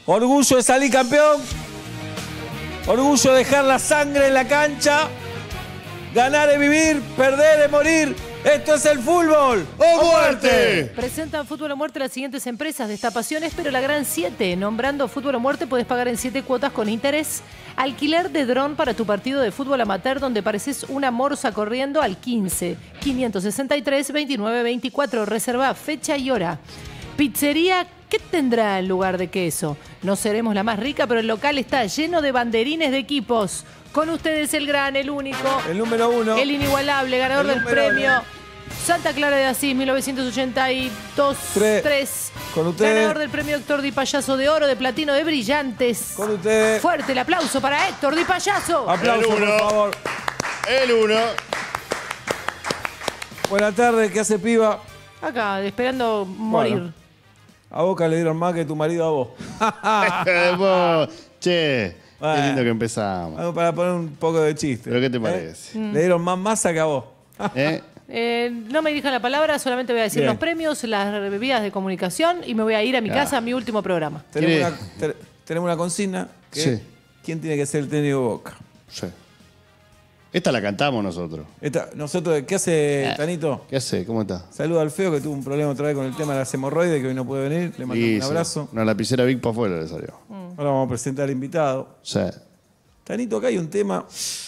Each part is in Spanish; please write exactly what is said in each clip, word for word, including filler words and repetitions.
Orgullo de salir campeón. Orgullo de dejar la sangre en la cancha. Ganar es vivir, perder es morir. Esto es el fútbol. ¡O muerte! Presentan Fútbol o Muerte las siguientes empresas. Destapaciones, pero la gran siete. Nombrando Fútbol o Muerte puedes pagar en siete cuotas con interés. Alquiler de dron para tu partido de fútbol amateur donde pareces una morsa corriendo al quince, quinientos sesenta y tres, veintinueve veinticuatro. Reserva fecha y hora. Pizzería, ¿qué tendrá en lugar de queso? No seremos la más rica, pero el local está lleno de banderines de equipos. Con ustedes el gran, el único, el número uno, el inigualable, ganador del premio uno. Santa Clara de Asís, mil novecientos ochenta y dos. tres. Con ustedes. Ganador del premio Héctor Di Payaso de oro, de platino, de brillantes. Con ustedes. Fuerte el aplauso para Héctor Di Payaso. Aplauso, el uno, por favor. El uno. Buenas tardes, ¿qué hace, piba? Acá, esperando morir. Bueno, a Boca le dieron más que tu marido a vos. vos che, bueno, qué lindo que empezamos. Algo para poner un poco de chiste. ¿Pero qué te ¿Eh? parece? Mm. Le dieron más masa que a vos. ¿Eh? Eh, no me dirijan la palabra, solamente voy a decir Bien. los premios, las vías de comunicación y me voy a ir a mi Claro. casa a mi último programa. Tenemos una, te- tenemos una consigna que Sí. es, ¿quién tiene que ser el técnico de Boca? Sí. Esta la cantamos nosotros. Esta- nosotros, ¿qué hace Eh. Tanito? ¿Qué hace? ¿Cómo está? Saluda al feo que tuvo un problema otra vez con el tema de las hemorroides, que hoy no puede venir. Le mando Y un sí, abrazo. una lapicera Big para afuera le salió. Ahora vamos a presentar al invitado. Sí. Tanito, acá hay un tema.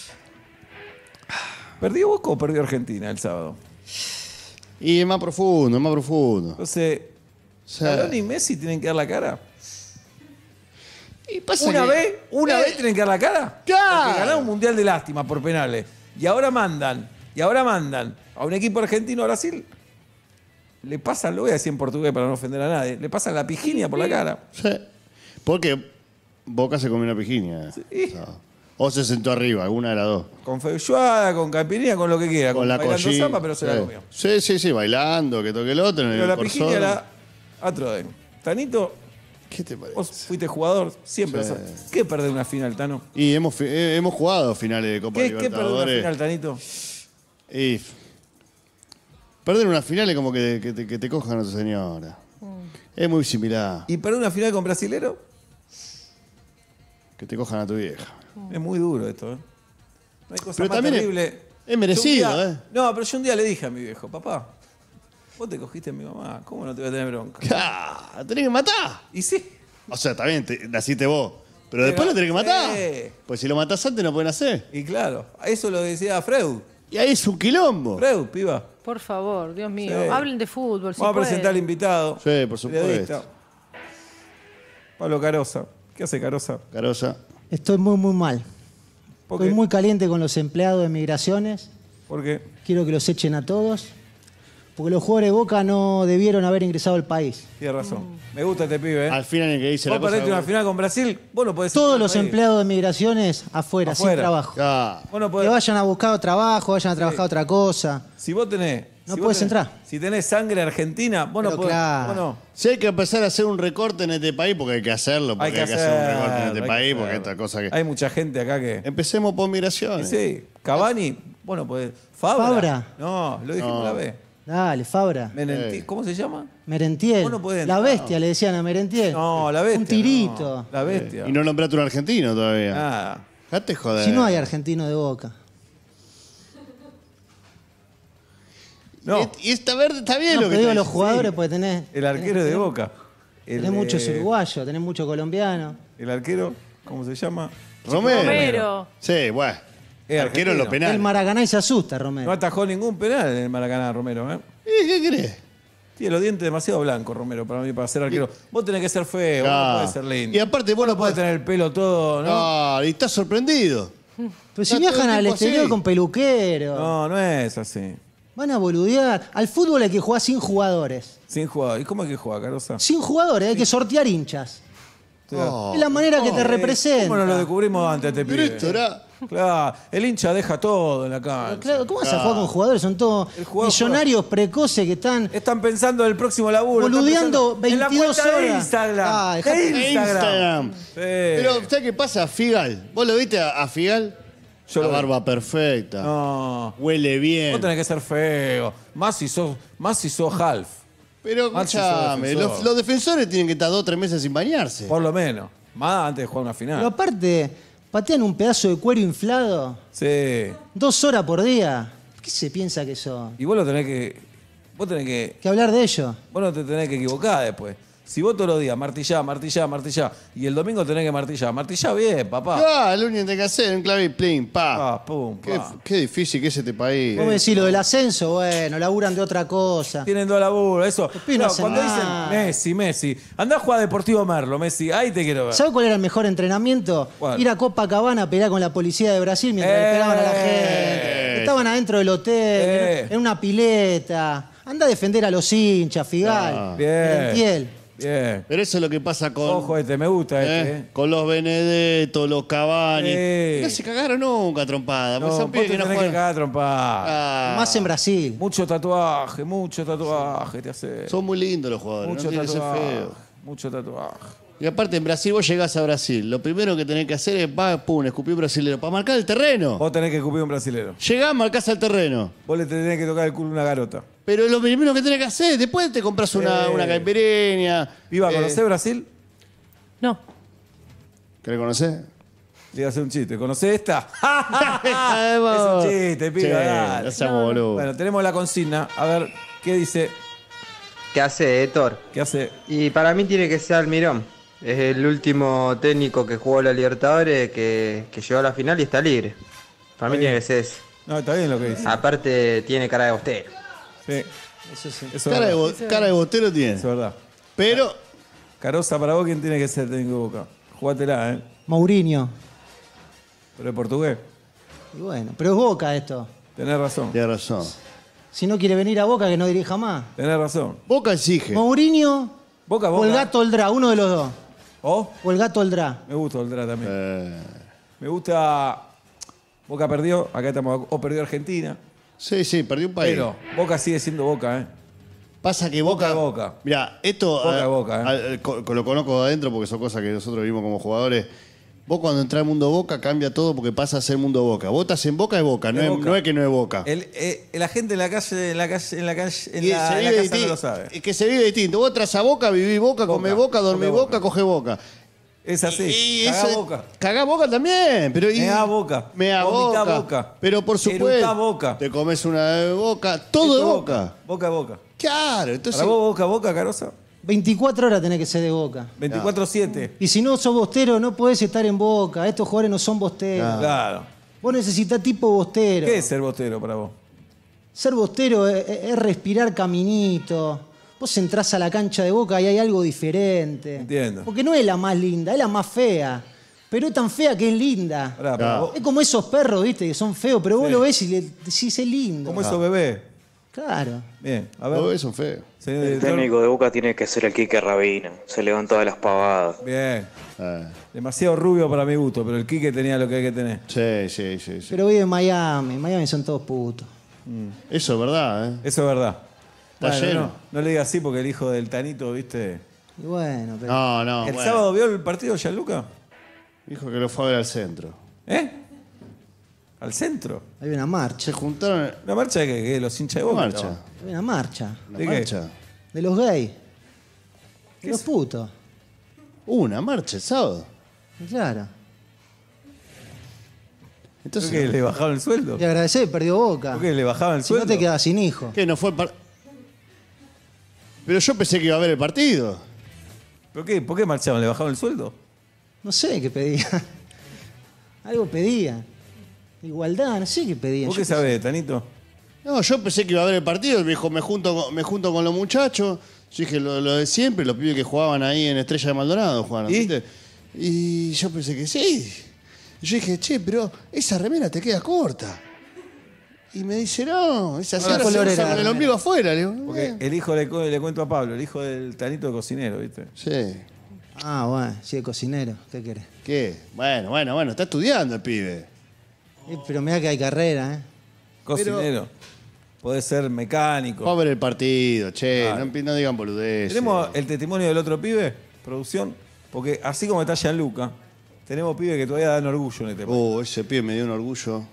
¿Perdió Boca o perdió Argentina el sábado? Y es más profundo, es más profundo. Entonces, Sí. ¿Scaloni y Messi tienen que dar la cara? Y pasa ¿Una que- vez? ¿Una Eh, vez tienen que dar la cara? Claro. Porque ganaron un mundial de lástima por penales. Y ahora mandan, y ahora mandan a un equipo argentino a Brasil. Le pasan, lo voy a decir en portugués para no ofender a nadie, le pasan la pijinia por la cara. Sí. Porque Boca se comió una pijiña. Sí. O, sea, o se sentó arriba, alguna de las dos. Con feijoada, con caipirinha, con lo que quiera. Con la bailando collita. zapa, pero se la Sí. comió. Sí, sí, sí, bailando, que toque el otro en Pero el la corsor. pijinia la Atroden. Tanito, ¿Qué te parece? vos fuiste jugador, siempre. Sí. lo sabés. ¿Qué perder una final, Tano? Y hemos, fi- eh, hemos jugado finales de Copa ¿Qué, ¿Qué perder una Libertadores. final, Tanito? Y f- perder una final es como que, que te, que te cojan a tu señora. Es muy similar. ¿Y perder una final con brasilero? Que te cojan a tu vieja. Es muy duro esto, ¿eh? No hay cosa Pero más también es- terrible. es merecido, Yo un día- ¿eh? No, pero yo un día le dije a mi viejo, papá, vos te cogiste a mi mamá, ¿cómo no te voy a tener bronca? ¡Ah! ¡Tenés que matar! Y sí. O sea, está bien, te- naciste vos. Pero después lo tenés que matar. Sí. Pues si lo matás antes no pueden hacer. Y claro, eso lo decía Freud. Y ahí es un quilombo. Freud, piba. Por favor, Dios mío, Sí. hablen de fútbol. si Vamos a pueden. presentar al invitado. Sí, por supuesto. periodista. Pablo Carosa. ¿Qué hace Carosa? Carosa. Estoy muy, muy mal. ¿Por Estoy qué? muy caliente con los empleados de migraciones. ¿Por qué? Quiero que los echen a todos. Porque los jugadores de Boca no debieron haber ingresado al país. Tienes razón. Me gusta este pibe, ¿eh? Al final en que dice Vos la cosa. perdiste una final con Brasil, vos no podés... Todos entrar los al país. empleados de migraciones afuera, sin Afuera. trabajo. Ah, Vos no Que podés... vayan a buscar trabajo, vayan a trabajar otra cosa. Si vos tenés... No si vos podés tenés- entrar. Si tenés sangre argentina, vos no Pero podés... claro. vos no. si hay que empezar a hacer un recorte en este país, porque hay que hacerlo, porque hay que, hacer un recorte en hacerlo, este hay que país, porque hacerlo. esta cosa que. Hay mucha gente acá que... Empecemos por migraciones. Sí, Cavani, vos no podés... Fabra. Fabra. No, lo dijimos No. la vez. Dale, Fabra. Menenti- Ey. ¿Cómo se llama? Merentiel. Vos no podés la entrar. bestia, le decían a Merentiel. No, la bestia. Un tirito. no. La bestia. Y no nombraste un argentino todavía. Nada. Date joder. Si no hay argentino de Boca. No, Y, y está verde, está bien No, lo que te digo está los diciendo. jugadores porque tenés, el arquero de Boca. El, tenés muchos eh, uruguayos, tenés muchos colombianos. El arquero, ¿cómo se llama? Romero. Romero. Sí, bueno. Es Arquero en los argentino. penales. El Maracaná y se asusta, No Romero. atajó ningún penal en el Maracaná, Romero, ¿eh? ¿Y qué crees? Tiene los dientes demasiado blancos, Romero, para mí, para ser arquero. Vos tenés que ser feo, vos no Ah. podés ser lindo. Y aparte vos no podés podés. tener el pelo todo, ¿no? Ah, y estás sorprendido. Pero si Está todo viajan el al tiempo exterior así. con peluquero, No, no es así. van a boludear. Al fútbol hay que jugar sin jugadores. Sin jugador. ¿Y cómo hay que jugar, Carosa? Sin jugadores, hay que sortear hinchas. Oh. Es la manera que te Eh, representa. ¿Cómo no lo descubrimos antes este Pero pibe? esto era. Claro, el hincha deja todo en la cancha. Claro, ¿cómo vas a jugar con jugadores? Son todos El jugador millonarios precoces que están Están pensando en el próximo laburo. están boludeando pensando en la veintidós cuenta de horas. Instagram. Ah, de dejate- En Instagram. Instagram. Sí. Pero, ¿sabes qué pasa? Figal. ¿Vos lo viste a, a Figal? Yo la lo vi. barba perfecta. No. Huele bien. Vos tenés que ser feo. Más si sos, más si sos half. Pero Maxi sos escúchame, defensor. los, los defensores tienen que estar dos o tres meses sin bañarse. Por lo menos. Más antes de jugar una final. Pero aparte, patean un pedazo de cuero inflado Sí. dos horas por día. ¿Qué se piensa que son? Y vos lo tenés que. Vos tenés que. Que hablar de ello. Vos no te tenés que equivocar después. Si vos todos los días martillá, martillá, martillá, y el domingo tenés que martillar, martillá bien, papá. Ah, lo único que tenés que hacer, un clave y plin, pa. Ah, pum, Qué, pa. qué difícil que es este país. Vos me decís lo del ascenso, bueno, laburan de otra cosa. Tienen dos laburos, eso. Pino No, hace cuando dicen nada. Messi, Messi, andá a jugar a Deportivo Merlo, Messi, ahí te quiero ver. ¿Sabes cuál era el mejor entrenamiento? ¿Cuál? Ir a Copacabana a pelear con la policía de Brasil mientras Eh. le pegaban a la gente. Estaban adentro del hotel, Eh. en en una pileta. Anda a defender a los hinchas, Figal. Ah. Bien. Merentiel. Bien. Pero eso es lo que pasa con. Ojo este, me gusta ¿eh? este, eh. Con los Benedetto, los Cavani. Eh. No se cagaron nunca, trompada. No, pues son vos pibes te que no tenés que juegan. cagar trompada. Ah, Más en Brasil. Mucho tatuaje, mucho tatuaje te hace. Son muy lindos los jugadores. Mucho no tienen que ser tatuaje. feos. Mucho tatuaje. Y aparte, en Brasil, vos llegás a Brasil. Lo primero que tenés que hacer es, va, pum, escupir brasilero. Para marcar el terreno. Vos tenés que escupir un brasilero. Llegás, marcás el terreno. Vos le tenés que tocar el culo a una garota. Pero lo primero que tenés que hacer, después te compras una, Eh. una caipirinha. Viva, eh, ¿conocés Brasil? No. ¿Querés conocer? Le iba a hacer un chiste. ¿Conocés esta? Ay, es vos. un chiste, piba. Che, dale. no seamos boludos. Bueno, tenemos la consigna. A ver, ¿qué dice? ¿Qué hace Héctor? ¿Qué hace? Y para mí tiene que ser Almirón. Es el último técnico que jugó la Libertadores, que, que llegó a la final y está libre. Para mí Está tiene bien. que ser ese. No, está bien lo que dice. Aparte tiene cara de bostero. Sí, Eso sí. eso Cara de, es bo- verdad. cara de botero tiene. Eso es verdad. Pero, Carosa, para vos, ¿quién tiene que ser técnico de Boca? Jugátela, ¿eh? Mourinho. Pero es portugués. Y bueno, pero es Boca esto. Tenés razón. tiene razón. Si no quiere venir a Boca, que no dirija más. Tenés razón. Boca exige. Mourinho Boca, o Boca. el gato Oldrá, uno de los dos. ¿Oh? O el gato Oldrá. Me gusta Oldrá también. Eh, Me gusta... Boca perdió, acá estamos... O perdió Argentina. sí, sí, perdió un país. Pero Boca sigue siendo Boca, ¿eh? Pasa que Boca. Boca, Boca. Mira, esto. Boca, ah, Boca, eh. ah, co- lo conozco de adentro porque son cosas que nosotros vivimos como jugadores. Vos cuando entras al mundo Boca cambia todo porque pasa a ser mundo Boca. Vos estás en Boca es Boca, no Es es, Boca. no es que no es Boca. El, eh, la gente en la calle, en la calle, en la calle, en Y la, se en la vive casa no disti- lo sabe. es que se vive distinto. Vos entras a Boca, vivís Boca, comés Boca, dormís come Boca, Boca. coge Boca. Es así. Y Cagá eso- Boca. Cagá Boca también. Pero y- Meá Boca. Meá Vomitá Boca. Boca. Pero por Erutá supuesto. Boca. Te comes una de Boca. Todo de Esto es Boca. Boca, Boca. Claro, entonces. ¿Para vos Boca, Boca, Carosa? veinticuatro horas tenés que ser de Boca. veinticuatro siete. Y si no sos bostero, no podés estar en Boca. Estos jugadores no son bosteros. Claro. Vos necesitas tipo bostero. ¿Qué es ser bostero para vos? Ser bostero es, es- es respirar caminito. Vos entrás a la cancha de Boca y hay algo diferente. Entiendo. Porque no es la más linda, es la más fea. Pero es tan fea que es linda. Pará, pará, Ah. vos- Es como esos perros, viste, que son feos, pero vos Sí. lo ves y le decís es lindo. ¿Cómo esos bebés? Claro. Bien, a Los ver. bebés son feos. Señor El director. técnico de Boca tiene que ser el Quique Rabina. Se le van todas las pavadas. Bien. Ah, Demasiado rubio para mi gusto, pero el Quique tenía lo que hay que tener. sí, sí, sí, sí. Pero vive en Miami. En Miami son todos putos. Eso es verdad, ¿eh? Eso es verdad. Está Bueno, lleno. no, no le digas así porque el hijo del Tanito, ¿viste? Y bueno, pero. No, no. ¿El bueno. sábado vio el partido Gianluca? Dijo que lo fue a ver al centro. ¿Eh? ¿Al centro? Hay una marcha. Se juntaron. ¿Una marcha de qué? ¿Qué? ¿Los hinchas de ¿Qué Boca? marcha? estaban? Hay una marcha. ¿Una ¿De qué? marcha? De los gays. De los putos. Una marcha el sábado. Claro. ¿Por Entonces, qué? ¿Le bajaron el sueldo? Y agradecer, perdió Boca. ¿Por qué? ¿Le bajaban el Si no sueldo? te quedas sin hijo. ¿qué? No fue el par- Pero yo pensé que iba a haber el partido. ¿Por qué? ¿Por qué marchaban? ¿Le bajaron el sueldo? No sé qué pedía. Algo pedía. Igualdad, no sé qué pedía. ¿Vos Yo qué sabés, Tanito? No, yo pensé que iba a haber el partido. Me dijo, me junto, con- me junto con los muchachos. Yo dije lo, lo de siempre, los pibes que jugaban ahí en Estrella de Maldonado, jugaban. ¿Y? ¿viste? Y yo pensé que sí. Y yo dije, che, pero esa remera te queda corta. Y me dice, no, esa ¿Qué señora se color usa era la con el remera? ombligo afuera. Le digo, Porque "Eh". el hijo, le, cu- le cuento a Pablo, el hijo del Tanito de cocinero, ¿viste? Sí. Ah, bueno, sí, de cocinero. ¿Qué querés? ¿Qué? Bueno, bueno, bueno, está estudiando el pibe. Eh, pero mirá que hay carrera, ¿eh? Cocinero. Podés ser mecánico. Vamos a ver el partido, che, Claro. no, no digan boludeces. ¿Tenemos el testimonio del otro pibe? Producción. Porque así como está Gianluca, tenemos pibes que todavía dan orgullo en este país. Oh, ese pibe me dio un orgullo.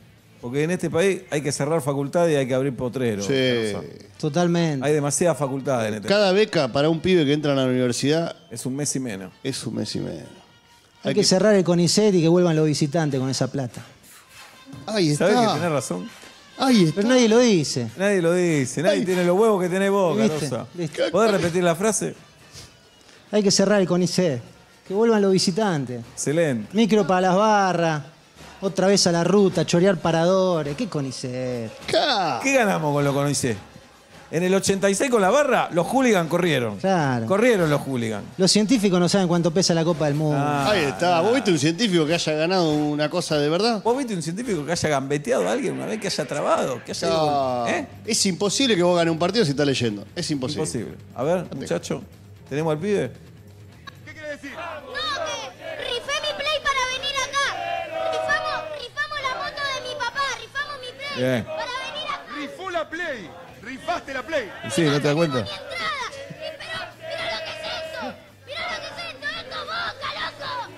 Porque en este país hay que cerrar facultades y hay que abrir potreros. Sí. Totalmente. Hay demasiadas facultades en este Cada beca para un pibe que entra a la universidad Es un mes y menos. es un mes y medio. Hay, Hay que, que- cerrar el CONICET y que vuelvan los visitantes con esa plata. Ahí está. ¿Sabés que tenés razón? Ahí está. Pero nadie lo dice. Nadie lo dice, nadie tiene los huevos que tenés vos, ¿Viste? Carosa. ¿Viste? ¿Podés repetir la frase? Hay que cerrar el CONICET. Que vuelvan los visitantes. Excelente. Micro para las barras. Otra vez a la ruta, chorear paradores. ¿Qué CONICET? Ca- ¿Qué ganamos con lo conocé? En el ochenta y seis con la barra, los hooligans corrieron. Claro. Corrieron los hooligans. Los científicos no saben cuánto pesa la Copa del Mundo. Ah. Ahí está. ¿Vos viste un científico que haya ganado una cosa de verdad? ¿Vos viste un científico que haya gambeteado a alguien una vez que haya trabado? Que haya No. ¿Eh? Es imposible que vos ganes un partido si estás leyendo. Es imposible. Imposible. A ver, muchacho, ¿tenemos al pibe? No, que rifé mi play para venir acá. Rifamos, rifamos la moto de mi papá, rifamos mi play Bien. para venir acá. Rifó la Play. Rifaste la Play. Sí, ¿no te das cuenta? Mi entrada. Y pero, mira lo que es eso. Mira lo que es esto. Esto es Boca, loco.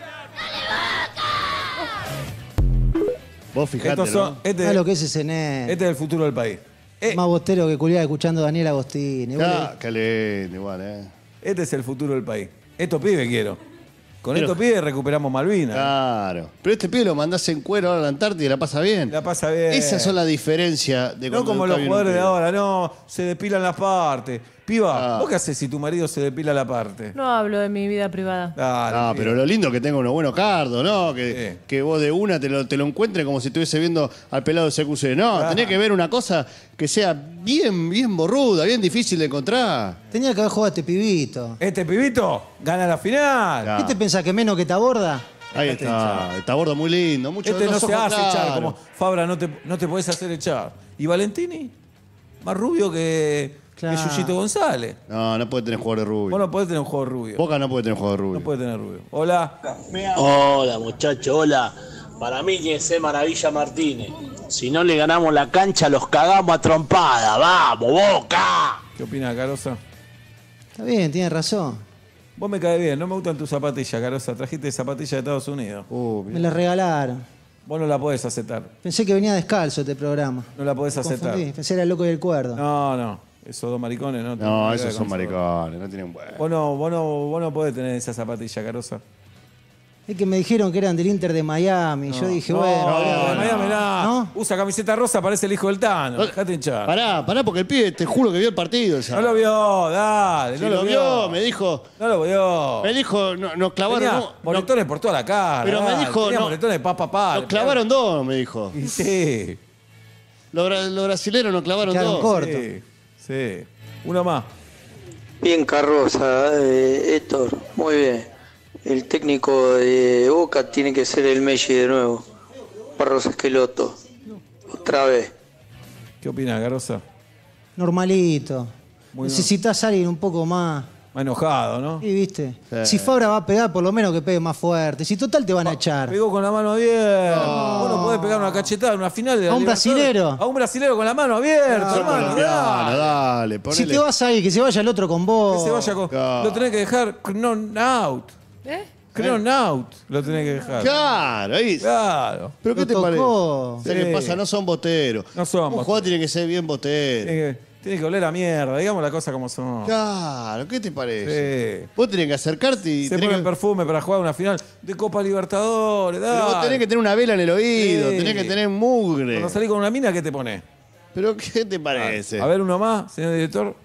¡Dale, Boca! Vos fijate, Estos son, ¿no? este, ¿Sabes lo que es ese nene? este es el futuro del país. Eh, Más bostero que culiar escuchando a Daniel Agostini. Vos Ca- le- Qué lindo, igual, ¿eh? este es el futuro del país. Estos pibes quiero. Con Pero- estos pibes recuperamos Malvinas. Claro. Pero este pibe lo mandás en cuero ahora a la Antártida y la pasa bien. La pasa bien. Esas son las diferencias de No cuando como educa los bien un jugadores de pibe. ahora, no, se depilan las partes. Piba, Ah. ¿vos qué haces si tu marido se depila la parte? No hablo de mi vida privada. Dale, Ah, pibe. pero lo lindo que tenga unos buenos cardos, ¿no? Que, Sí. que vos de una te lo, te lo encuentres como si estuviese viendo al pelado de C Q C. No, Ah. tenés que ver una cosa que sea bien, bien borruda, bien difícil de encontrar. Tenía que haber jugado a este pibito. Este pibito gana la final. Ah. ¿Qué te pensás que menos que te aborda? Ahí Este está. Está bordo muy lindo. Mucho Este no los se ojos hace echar, claros. como Fabra, no te, no te podés hacer echar. ¿Y Valentini? Más rubio que, Claro. que Yuyito González. No, no puede tener jugadores Vos rubios. no podés tener un juego rubio. Boca no puede tener jugadores rubios. No podés tener rubio. Hola. Hola muchachos, hola. Para mí tiene que ser Maravilla Martínez. Si no le ganamos la cancha, los cagamos a trompada. ¡Vamos, Boca! ¿Qué opina Carosa? Está bien, tiene razón. Vos me caes bien, no me gustan tus zapatillas, Carosa. Trajiste zapatillas de Estados Unidos. Uh, Me la regalaron. Vos no la podés aceptar. Pensé que venía descalzo este programa. No la podés Me aceptar. confundí. Pensé era el loco y el cuerdo. No, no. Esos dos maricones no. no, te- esos son con- maricones, no tienen huevo. Vos no, vos, no, vos no podés tener esa zapatilla, Carosa. Es que me dijeron que eran del Inter de Miami. Yo dije, no, bueno. no, bueno. de Miami nada. ¿No? Usa camiseta rosa, parece el hijo del Tano. Dejate hinchar. Pará, pará, porque el pibe, te juro que vio el partido. el No sábado. lo vio, dale, Sí, no lo lo vio, vio. me dijo. No lo vio. Me dijo, no, nos clavaron. Tenía no, moretones por toda la cara. Pero me dale. dijo, Tenía no. moretones pa, pa, pa. nos clavaron dos, me dijo. Y sí, Los, bra- los brasileros nos clavaron Quedaron dos. cortos. sí, sí. Uno más. Bien Carroza, eh, Héctor, muy bien. El técnico de Boca tiene que ser el Messi de nuevo. Barros Esqueloto. Otra vez. ¿Qué opina, Carosa? Normalito. Muy Necesitas a alguien un poco más. Más enojado, ¿no? Sí, ¿viste? Sí. Si Fabra va a pegar, por lo menos que pegue más fuerte. Si total te van a echar. Pegó con la mano abierta. Vos no podés pegar una cachetada en una final de la ¿A un Libertadores. brasilero? A un brasilero con la mano abierta, Son hermano. colombianos, dale. dale, Si ponele. te vas ahí, que se vaya el otro con vos. Que se vaya con... Claro. Lo tenés que dejar known out. ¿Eh? Known out. Lo tenés que dejar. Claro, ahí. Claro. ¿Pero qué Lo te tocó. parece? ¿Sabes Sí. qué pasa? No son boteros. No son Un boteros. jugador tiene que ser bien botero. Tiene que, tiene que oler a mierda. Digamos las cosas como son. Claro, ¿qué te parece? Sí. Vos tenés que acercarte y Se tenés ponen que, perfume para jugar una final de Copa Libertadores. pero vos dale. tenés que tener una vela en el oído, Sí. tenés que tener mugre. Cuando salís con una mina, ¿qué te pones? ¿Pero qué te parece? A ver, uno más, señor director.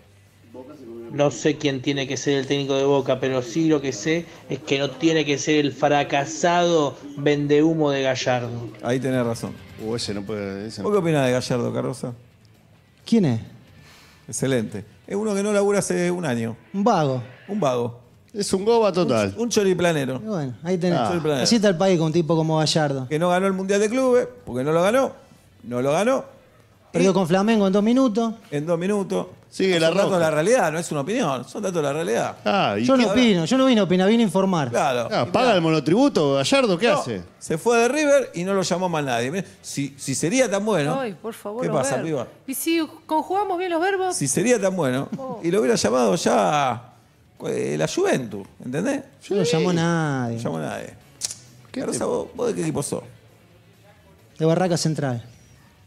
No sé quién tiene que ser el técnico de Boca, pero sí lo que sé es que no tiene que ser el fracasado vendehumo de Gallardo. Ahí tenés razón. Uh, ese no puede. Ese no- ¿Vos qué opinás de Gallardo, Carroza? ¿Quién es? Excelente. Es uno que no labura hace un año. Un vago. Un vago. Es un goba total. Un choriplanero. Y bueno, ahí tenés. Ah. Choriplanero. Así está el país con un tipo como Gallardo. Que no ganó el Mundial de Clubes, porque no lo ganó. No lo ganó. Perdió con Flamengo en dos minutos. En dos minutos. Sigue No la son datos roja. de la realidad, no es una opinión. Son datos de la realidad. Ah, ¿y Yo qué- no opino, yo no vine a opinar, vine a informar. Claro. Ah, ¿paga el monotributo, Gallardo? ¿Qué No, hace? Se fue de River y no lo llamó más nadie. Mirá, Si, si sería tan bueno. Ay, por favor. ¿Qué los pasa, verbos. piba? ¿Y si conjugamos bien los verbos? Si sería tan bueno. Y lo hubiera llamado ya eh, la Juventus, ¿entendés? Yo no llamó No nadie. llamó nadie. ¿Qué Carosa, te- ¿vos, vos de qué equipo sos? De Barraca Central.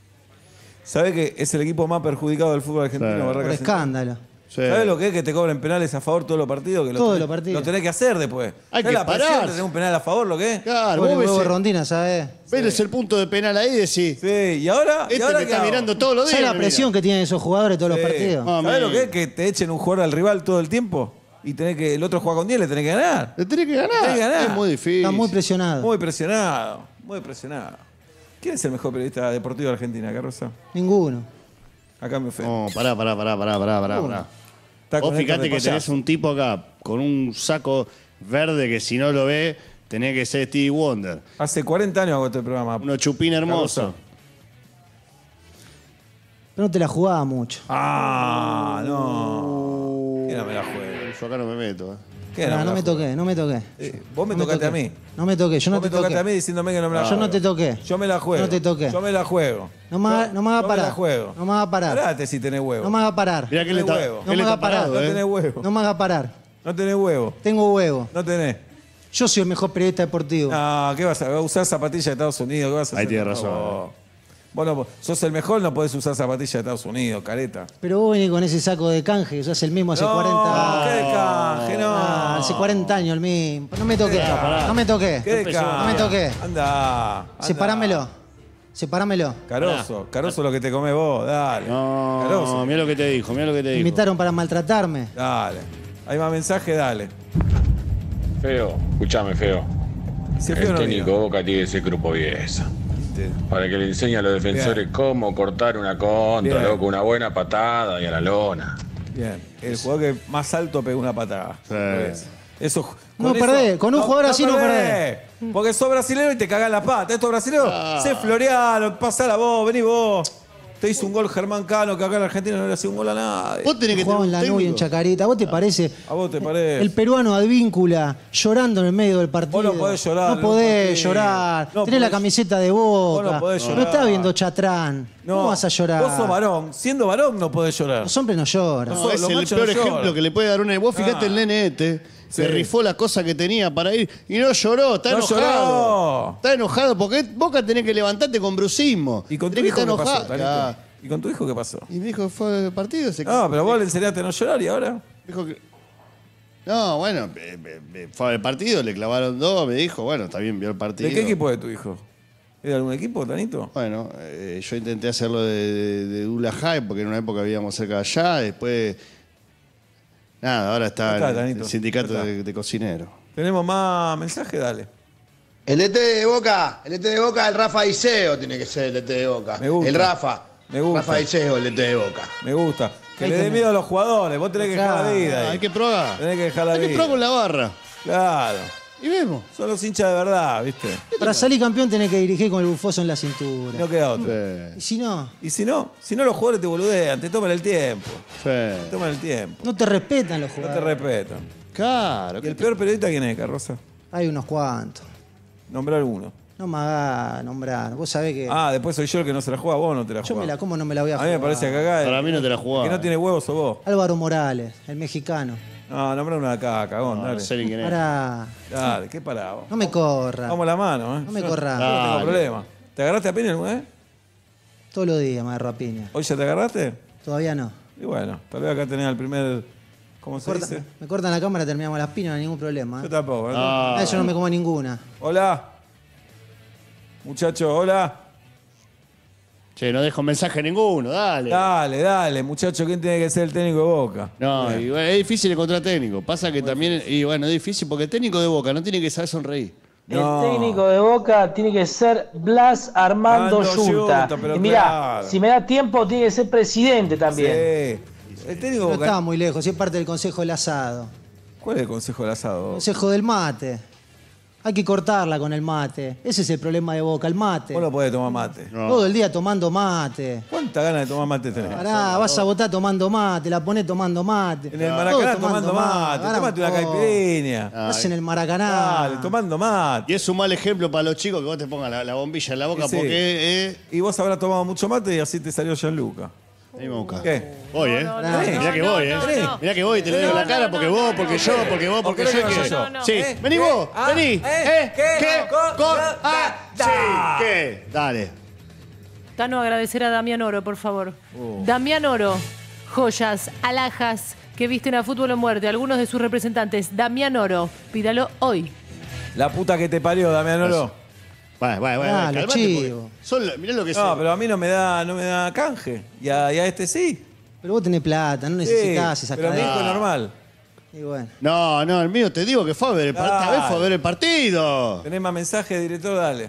¿Sabés que es el equipo más perjudicado del fútbol argentino? Sí. Barraca Por Central? escándalo. Sí. ¿Sabés lo que es que te cobren penales a favor todos los partidos? Que lo Todos tenés- los partidos. Lo tenés que hacer después. Hay ¿Sabés que la presión de parar. tener un penal a favor, lo que es? Claro, Pobre vos ves, huevo el- Rondina, ¿sabes? ves el punto de penal ahí y decís, Sí, y ahora. este ¿y ahora me qué está hago? mirando todos los días. ¿Sabes la me presión mira. que tienen esos jugadores todos Sí. los partidos? No, ¿Sabés me- lo que es? Que te echen un jugador al rival todo el tiempo y tenés que el otro juega con diez, le tenés que ganar. Le tenés que ganar. Tenés que ganar. Es muy difícil. Está muy presionado. Muy presionado, muy presionado. ¿Quién es el mejor periodista deportivo de Argentina, Carroza? Ninguno. Acá me ofende. No, pará, pará, pará, pará, pará, pará. pará. Está Vos con Héctor fijate de que payaso. tenés un tipo acá con un saco verde que si no lo ve, tenés que ser Stevie Wonder. Hace cuarenta años hago este programa. Uno chupín hermoso. Carroza. Pero no te la jugaba mucho. Ah, no. ¿Qué no me la juego? Yo acá no me meto. ¿eh? ¿Qué Pará, me no la me juego? toqué, no me toqué. Eh, vos me No me tocaste a toqué. mí. No me toqué, yo no Vos te me tocaste toqué. a mí diciéndome que no me la Yo juego. no te toqué. Yo me la juego. No te toqué. Yo me la juego. No me haga- Yo- no me haga yo parar. la juego. No me haga parar. Parate si tenés huevo. No me haga parar. Mirá que él tenés está, huevo. No él me está haga parar. parado, No ¿eh? tenés huevo. No me haga parar. No tenés huevo. Tengo huevo. No tenés. Yo soy el mejor periodista deportivo. No, ¿qué vas a, vas a usar zapatillas de Estados Unidos? ¿Qué vas a Ahí hacer? tiene por razón. favor? Vos no- sos el mejor, no podés usar zapatillas de Estados Unidos, careta. Pero vos venís con ese saco de canje, usás el mismo hace no, cuarenta años. ¿qué de canje? No. Ah, hace cuarenta años el mismo. No me toqué. Pará. No me toqué. ¿Qué de canje? No me toqué. Anda. anda. Separámelo. Separámelo. Caroso, Caroso lo que te comés vos, dale. No, Caroso. mira lo que te dijo, mira lo que te Me dijo. invitaron para maltratarme. Dale. Hay más mensaje, dale. Feo, escúchame, feo. Si el El feo no técnico diga. Boca tiene que ser Grupo Bielsa. ¿Viste? Para que le enseñe a los defensores cómo cortar una contra, Bien. loco, una buena patada y a la lona. Bien. El jugador que más alto pegó una patada. Sí. Eso. Eso- No con eso- perdés, con un jugador así no perdés. Porque sos brasilero y te cagás la pata. Estos brasileños, Ah. sé Floriano, pasala vos, vení vos. Te hizo un gol Germán Cano, que acá en Argentina no le hacía un gol a nadie. Vos tenés que tener Jugaba un en la nube en técnico. Chacarita. ¿Vos te parece? ¿A vos te parece? El peruano Advíncula llorando en el medio del partido. Vos no podés llorar No en un podés partido. llorar. No Tenés la podés- camiseta de Boca. Vos no podés No llorar. estás viendo Chatrán. ¿Cómo vas a llorar? Vos sos varón. Siendo varón no podés llorar. Los hombres no lloran. No, Los es el machos peor no ejemplo lloran. que le puede dar una. Vos fijate Ah. el nene este, Sí. se rifó la cosa que tenía para ir y no lloró, está No enojado. lloró. Está enojado porque Boca tenés que levantarte con brusismo. ¿Y con tu tenés hijo que qué estar pasó, enojado. Tanito? ¿Y con tu hijo qué pasó? Y me dijo, fue el partido. Se No, pero vos le enseñaste a no llorar y ahora. dijo que. No, bueno, eh, eh, eh, fue al partido, le clavaron dos, me dijo, bueno, está bien, vio el partido. ¿De qué equipo es tu hijo? ¿Es de algún equipo, Tanito? Bueno, eh, yo intenté hacerlo de, de, de Dula High porque en una época vivíamos cerca de allá, después. Nada, ahora está, Ya está, en el- Tanito, el sindicato ya está. de, de cocineros. ¿Tenemos más mensajes? Dale. El E T de Boca, el E T de Boca, el Rafa Iseo tiene que ser el E T de Boca. Me gusta. El Rafa. Me gusta. Rafa Iseo, el E T de Boca. Me gusta. Que Ahí le dé tenés. miedo a los jugadores. Vos tenés que dejar la vida. Ah, ahí. hay que probar. Tenés que dejar la Hay que vida. probar con la barra. Claro. Y vemos. Son los hinchas de verdad, ¿viste? Para salir campeón tenés que dirigir con el bufoso en la cintura. No queda otro. Sí, Y si no, Y si no, si no los jugadores te boludean, te toman el tiempo. sí. Te toman el tiempo. no te respetan los No te jugadores. respetan. Claro. ¿Y el peor periodista quién es, Carroza? Hay unos cuantos. Nombrar uno. No me hagas nombrar. Vos sabés que Ah, después soy yo el que no se la juega, vos no te la yo me jugás. la como, no me la voy a A jugar. mí me parece que acá el Para mí no te la que jugás. no tiene huevos sos vos. Álvaro Morales, el mexicano. No, nombrar uno de acá, cagón, No, dale. no sé ni quién es. Ahora, Dale, qué pará vos. no me corra. Vamos la mano, ¿eh? No me Yo- corras. yo No tengo Dale. problema. ¿Te agarraste a piña alguna vez? Todos los días me agarro a piña. ¿Hoy ya te agarraste? Todavía no. Y bueno, tal vez acá tenés el primer. ¿Cómo se Corta- dice? me cortan la cámara, terminamos las piñas, no hay ningún problema. Yo ¿eh? tampoco, ¿no? Ah. Ah, yo no me como ninguna. Hola. Muchacho, hola. Che, no dejo mensaje ninguno, dale. Dale, dale, muchacho, ¿quién tiene que ser el técnico de Boca? No, Bien. y bueno, es difícil encontrar técnico. Pasa que también, y bueno, es difícil porque el técnico de Boca no tiene que saber sonreír. No. El técnico de Boca tiene que ser Blas Armando Armando Yunta. Yunta, pero Y mirá, claro. si me da tiempo, tiene que ser presidente también. Sí. El técnico de No Boca. estaba muy lejos, si es parte del consejo del asado. ¿Cuál es el consejo del asado? Consejo del mate. Hay que cortarla con el mate. Ese es el problema de Boca, el mate. Vos no podés tomar mate. No. Todo el día tomando mate. ¿Cuánta ganas de tomar mate tenés? Pará, vas a votar tomando mate, la ponés tomando mate. En el Todo Maracaná tomando mate. Ahora Tomate una vos. caipirinha. Estás en el Maracaná. Dale, tomando mate. Y es un mal ejemplo para los chicos que vos te pongas la, la bombilla en la boca Sí. porque eh, Y vos habrás tomado mucho mate y así te salió Gianluca. ahí me busca. ¿Qué? Voy, eh. no, no, Mirá no, que no, voy, no, eh. no. Mirá que voy, te lo digo en la No, cara no, porque no, vos, no, porque no, yo, no. porque vos, ¿O porque querés yo que qué. vaya yo? No, no. Sí, ¿Eh? vení vos, ¿Eh? Ah, vení. ¿eh? ¿Eh? ¿Qué? ¿Qué? Co- Co- co- ah, da- sí, ¿qué? Dale. Tano, agradecer a Damián Oro, por favor. Oh. Damián Oro, joyas, alhajas que visten a Fútbol o Muerte. Algunos de sus representantes. Damián Oro, pídalo hoy. La puta que te parió, Damián Oro. Bueno, bueno, bueno. Dale, calmate, chivo. porque son lo- mirá lo que No, son. pero a mí no me da, no me da canje. Y a, y a este sí. Pero vos tenés plata, no necesitas Sí, esa pero a mí cadena. fue normal. Y bueno. No, no, el mío te digo que fue a ver el partido. Dale. Esta vez fue a ver el partido. Tenés más mensaje, director, dale.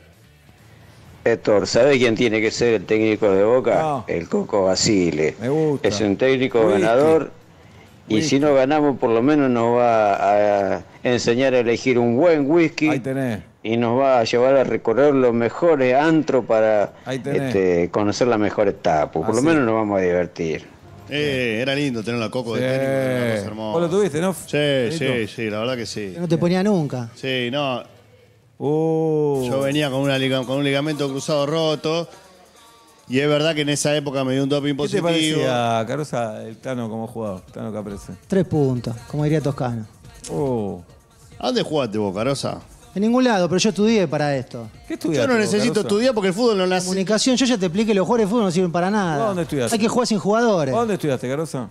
Héctor, ¿sabe quién tiene que ser el técnico de Boca? No. El Coco Basile. Me gusta. Es un técnico Whisky. ganador y Whisky. si no ganamos por lo menos nos va a enseñar a elegir un buen whisky Ahí tenés. y nos va a llevar a recorrer los mejores antros para Ahí tenés. este, conocer la mejor etapa. Por lo Así. menos nos vamos a divertir. Eh, era lindo tener la Coco de Sí. técnico. Era una cosa hermosa. Vos lo tuviste, ¿no? Sí, Benito? sí, sí, la verdad que sí. Que no te ponía nunca. Sí, no. Uh. Yo venía con, una liga- con un ligamento cruzado roto. Y es verdad que en esa época me dio un doping ¿Qué te positivo. parecía, Carosa, el Tano como jugador? Tano Caprese. Tres puntos, como diría Toscano. Oh. ¿A dónde jugaste vos, Carosa? En ningún lado, pero yo estudié para esto. ¿Qué Yo estudiaste? no vos, necesito Carosa? estudiar porque el fútbol no nace. Comunicación, yo ya te expliqué, los jugadores de fútbol no sirven para nada. ¿Dónde estudiaste? Hay que jugar sin jugadores. ¿A dónde estudiaste, Carosa?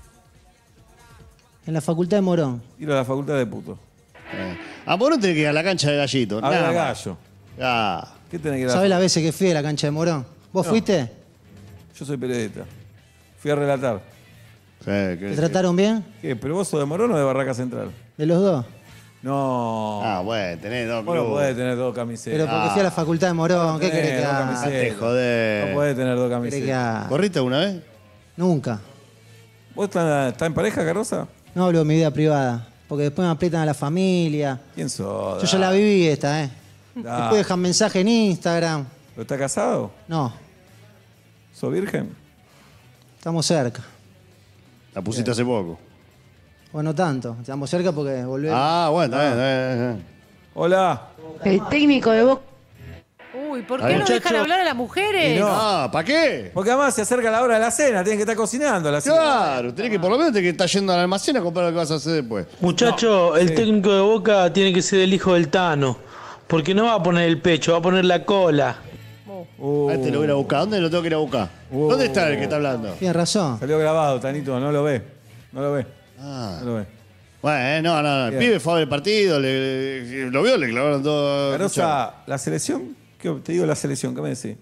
En la facultad de Morón. Ir a la facultad de puto. Eh. A vos no tenés que ir a la cancha de Gallito. A ver nada al más. gallo. Ah. ¿Qué tenés que ir a ¿Sabés la las veces que fui a la cancha de Morón? ¿Vos No. fuiste? Yo soy periodista. Fui a relatar. Sí, ¿qué ¿Te decís? trataron bien? ¿Qué? ¿Pero vos sos de Morón o de Barraca Central? De los dos. No. Ah, bueno, tenés dos Vos no clubes. podés tener dos camisetas. Pero porque Ah. fui a la facultad de Morón, ¿qué tenés querés que dos haga? camisetas. Te jodés. No podés tener dos ¿Qué querés que camisetas. haga? ¿Corriste alguna vez? Nunca. ¿Vos estás, estás en pareja, Carosa? No hablo de mi vida privada. Porque después me aprietan a la familia. ¿Quién sos? Yo ya la viví esta, ¿eh? Da. Después dejan mensaje en Instagram. ¿Pero estás casado? No, ¿Sos virgen? estamos cerca. La pusiste hace poco. Bueno, no tanto. Estamos cerca porque volvemos. Ah, bueno, está bien, está bien, está bien. Hola. El técnico de Boca. Uy, ¿por A qué ver, no dejan muchacho. hablar a las mujeres? Y no. Ah, ¿para qué? Porque además se acerca la hora de la cena, tienen que estar cocinando a la cena. Claro, tenés que por lo menos tenés que estar yendo al almacén a comprar lo que vas a hacer después. Muchacho, el sí. técnico de Boca tiene que ser el hijo del Tano. Porque no va a poner el pecho, va a poner la cola. Uh, A este lo voy a ir a buscar. ¿Dónde lo tengo que ir a buscar? Uh. ¿Dónde está el que está hablando? Tienes razón. Salió grabado, Tanito, no lo ve. No lo ve. Ah. No lo ve. Bueno, eh, no, no, no. El Bien. pibe fue a ver el partido, le, le- lo vio, le clavaron todo. Carosa, la selección, ¿qué, te digo la selección, ¿qué me decís?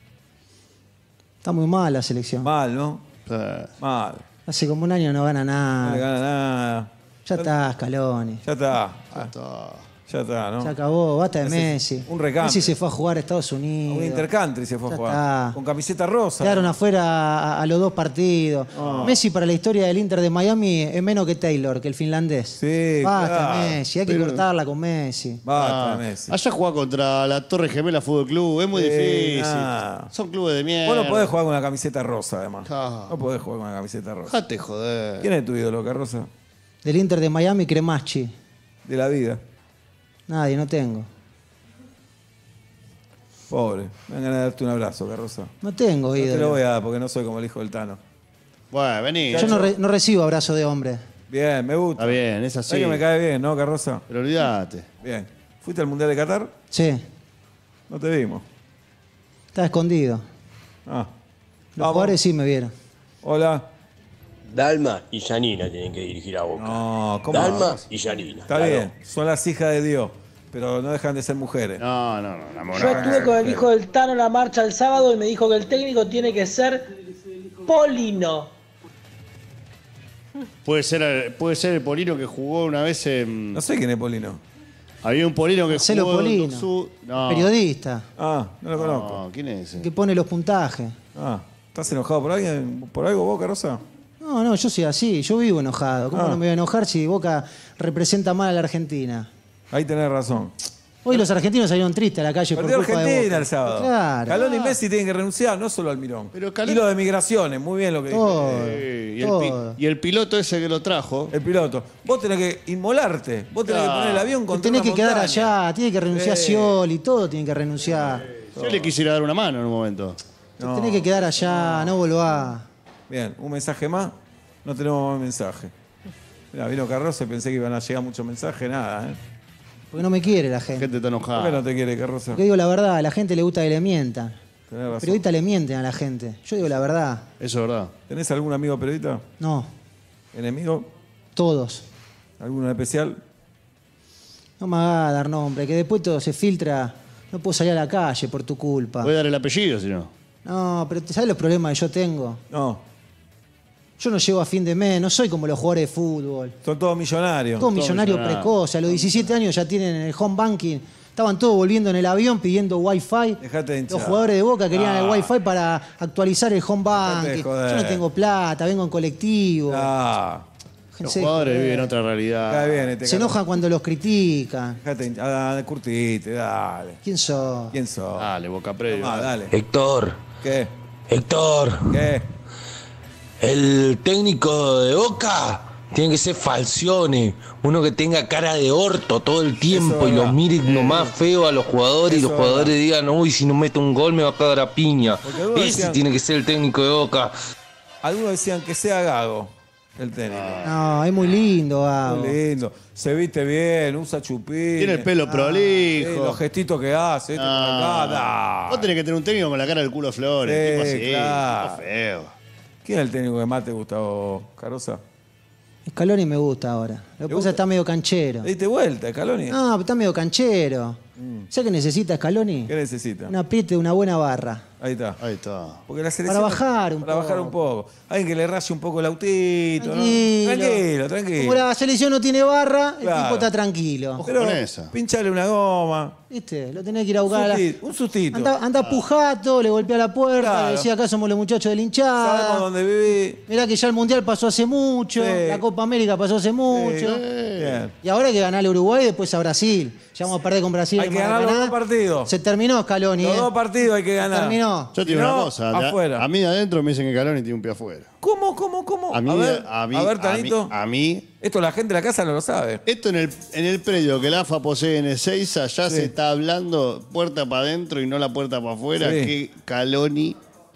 Está muy mal la selección. Mal, ¿no? Eh, Mal. Hace como un año no gana No le nada. gana nada. Ya está, Scaloni. Ya está. ya está. Ya está, ¿no? Se acabó, basta de Hace Messi. un recambio. Messi se fue a jugar a Estados A Unidos. un intercountry se fue a Ya jugar. está. Con camiseta rosa. Quedaron afuera a, a los dos partidos. Ah. Messi para la historia del Inter de Miami es menos que Taylor, que el finlandés. Sí, Basta, claro. Messi. Hay que Pero- cortarla con Messi. Basta, Ah, Messi. allá juega contra la Torre Gemela Fútbol Club, es muy Sí, difícil. nah. Son clubes de mierda. Vos no podés jugar con una camiseta rosa, además. Ah. No podés jugar con una camiseta rosa. Dejate joder. ¿Quién es tu ídolo, Carroza? Del Inter de Miami, Cremachi. De la vida. Nadie, no tengo. Pobre. Me dan ganas de darte un abrazo, Carroza. No tengo No te lo ídolo. voy a dar porque no soy como el hijo del Tano. Bueno, vení. Yo no, re- no recibo abrazo de hombre. Bien, me gusta. Está bien, es así. ¿Sabés que me cae bien, no, Carroza? Pero olvídate. Bien. ¿Fuiste al Mundial de Qatar? Sí, No te vimos. está escondido. Ah. Los Vamos. jugadores sí me vieron. Hola. Dalma y Janina tienen que dirigir a Boca. No, ¿cómo? Dalma y Janina. Está bien, son las hijas de Dios, pero no dejan de ser mujeres. No, no, no. La Yo moral. estuve con el hijo del Tano en la marcha el sábado y me dijo que el técnico tiene que ser Polino. Puede ser, puede ser el Polino que jugó una vez en. No sé quién es Polino. Había un Polino que Marcelo jugó. en Polino. Su- No. Periodista. Ah, no lo conozco. No, ¿quién es ese? Que pone los puntajes. Ah, ¿estás enojado por alguien? ¿Por algo vos, Carroza? No, no, yo soy así. Yo vivo enojado. ¿Cómo Ah. no me voy a enojar si Boca representa mal a la Argentina? Ahí tenés razón. Hoy los argentinos salieron tristes a la calle Perdió por culpa de Argentina Boca. el sábado. Claro. Calón y Messi tienen que renunciar, no solo al Mirón. Pero Calón- Y lo de migraciones, muy bien lo que Todo. dijo. Eh, y, el Todo. pi- y el piloto ese que lo trajo. El piloto. Vos tenés que inmolarte. Vos tenés Claro. que poner el avión Te contra tenés una que quedar montaña. allá, tiene que renunciar Sí. Scioli, todo tiene que renunciar. Yo le quisiera dar una mano en un momento. No. Tenés que quedar allá, no volvás. Bien, un mensaje más. No tenemos más mensaje. Mira, vino Carroza y pensé que iban a llegar muchos mensajes, nada, ¿eh? Porque no me quiere la La gente. gente está ¿Por qué enojada. no te quiere, Carroza? Porque digo la verdad, a la gente le gusta que le mientan. Tenés Los razón. periodistas le mienten a la gente. Yo digo la verdad. Eso es verdad. ¿Tenés algún amigo periodista? No, ¿Enemigo? todos. ¿Alguno en especial? No me hagas dar nombre, que después todo se filtra. No puedo salir a la calle por tu culpa. Voy a dar el apellido, si no. No, pero ¿sabes los problemas que yo tengo? No. Yo no llego a fin de mes, no soy como los jugadores de fútbol. Son todos millonarios. Todos millonarios millonario. precoces. A los diecisiete años ya tienen el home banking. Estaban todos volviendo en el avión pidiendo wifi. Dejate de hinchar. Los jugadores de Boca querían Ah. el wifi para actualizar el home Dejate de banking. joder. Yo no tengo plata, vengo en colectivo. Ah. Déjense Los de jugadores joder. viven otra realidad. Cae bien este Se Carlos. enojan cuando los critican. Dejate de hinchar. Ah, curtite, dale. ¿Quién sos? ¿Quién sos? Dale, Boca Previo. Ah, dale. Héctor, ¿Qué? Héctor, ¿Qué? el técnico de Boca tiene que ser Falcione, uno que tenga cara de orto todo el tiempo Eso es y los verdad. mire nomás feo a los jugadores y Eso los es jugadores verdad. digan, uy, si no meto un gol me va a cagar a piña. Porque algunos Ese decían- tiene que ser el técnico de Boca. Algunos decían que sea Gago, el técnico. No, es muy lindo, Gabo. Muy lindo. Se viste bien, usa chupín. Tiene el pelo prolijo. los gestitos que hace. Este por acá, da. Vos tenés que tener un técnico con la cara del culo de Flores. Sí, tipo así, claro. tipo feo. ¿Quién es el técnico que más te gusta, vos, Carosa? Scaloni me gusta ahora. Lo que pasa es gusta? que está medio canchero. ¿Le diste vuelta, Scaloni? No, pero está medio canchero. ¿Sabes qué necesita Scaloni? ¿Qué necesita? Un apriete de una buena barra. Ahí está. Ahí está. Porque la selección. Para bajar un para poco. bajar un poco. Alguien que le raye un poco el autito, Tranquilo. ¿no? Tranquilo, tranquilo. Como la selección no tiene barra, el Claro. tipo está tranquilo. Pero con esa. pinchale una goma. ¿Viste? Lo tenés que ir a Un buscar. a la- sustito. Un sustito. Anda, anda pujato, le golpea la puerta, Claro. le decía acá somos los muchachos de la hinchada. Sabemos dónde viví. Mirá que ya el Mundial pasó hace mucho, Sí. la Copa América pasó hace mucho. Bien. Y ahora hay que ganarle a Uruguay y después a Brasil. Ya vamos a perder con Brasil. Hay en que ganar los Maracaná. dos partidos. Se terminó Scaloni. Los eh. dos partidos hay que ganar. Terminó. Yo te digo Si no, una cosa. de a- afuera. A mí de adentro me dicen que Caloni tiene un pie afuera. ¿Cómo, cómo, cómo? A mí, a ver, a mí, a ver, a Tanito. mí, a mí- Esto la gente de la casa no lo sabe. esto en el, en el predio que la A F A posee en Ezeiza ya Sí. se está hablando puerta para adentro y no la puerta para afuera, Sí. que Caloni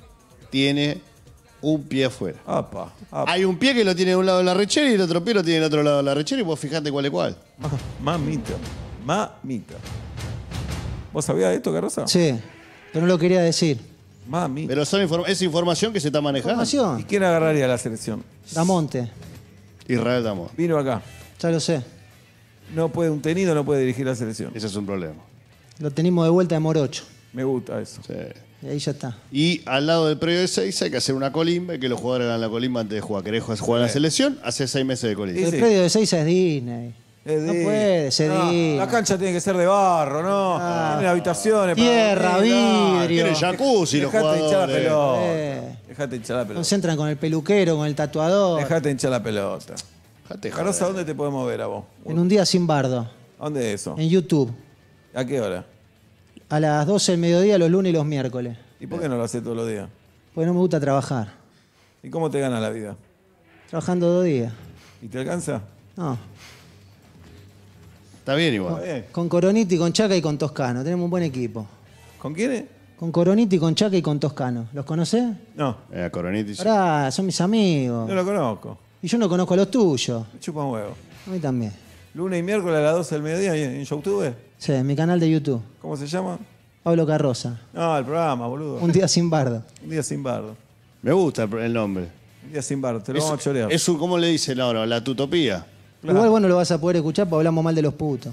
tiene un pie afuera. Apa, apa. Hay un pie que lo tiene de un lado de la rechera y el otro pie lo tiene del otro lado de la rechera y vos fijate cuál es cuál. Mamita. Mamita. ¿Vos sabías esto, Carosa? Sí, pero no lo quería decir. Mamita. Pero son inform- es información que se está manejando. ¿Y Información. quién agarraría la selección? Damonte, Israel Damo. Vino acá. ya lo sé. No puede, un tenido no puede dirigir la selección. Ese es un problema. Lo tenemos de vuelta de Morocho. Me gusta eso. Sí. Y ahí ya está. Y al lado del predio de Ezeiza hay que hacer una colimba y que los jugadores hagan la colimba antes de jugar. ¿Querés jugar en la selección? Hace seis meses de colimba. El sí. predio de Seiza es Disney. Es No de- puede ser No, Disney. La cancha tiene que ser de barro, ¿no? Tiene habitaciones. para Tierra, dormir, dale. vidrio. Tiene jacuzzi los Dejate hinchar la jugadores. pelota. Eh. Dejate hinchar la pelota. Concentran con el peluquero, con el tatuador. Dejate hinchar la pelota. Dejate Carosa, joder. ¿dónde te podemos ver a vos? En un día sin bardo. ¿Dónde es eso? En YouTube. ¿A qué hora? A las doce del mediodía, los lunes y los miércoles. ¿Y por qué no lo haces todos los días? Porque no me gusta trabajar. ¿Y cómo te gana la vida? Trabajando dos días. ¿Y te alcanza? No. Está bien igual. Está bien. Con Coroniti, con Chaca y con Toscano. Tenemos un buen equipo. ¿Con quién? Con Coroniti, con Chaca y con Toscano. ¿Los conocés? No, Eh, a Coroniti. sí. Pará, son mis amigos. no lo conozco. Y yo no conozco a los tuyos. Me chupa un huevo. A mí también. Lunes y miércoles a las doce del mediodía en en YouTube. Sí, en mi canal de YouTube. ¿Cómo se llama? Pablo Carroza. No, el programa, boludo. Un día sin bardo. Un día sin bardo. Me gusta el, el nombre. Un día sin bardo. Te lo Es, vamos a chorear. es un, ¿cómo le dicen ahora? La tutopía. Claro. Igual vos no lo vas a poder escuchar porque hablamos mal de los putos.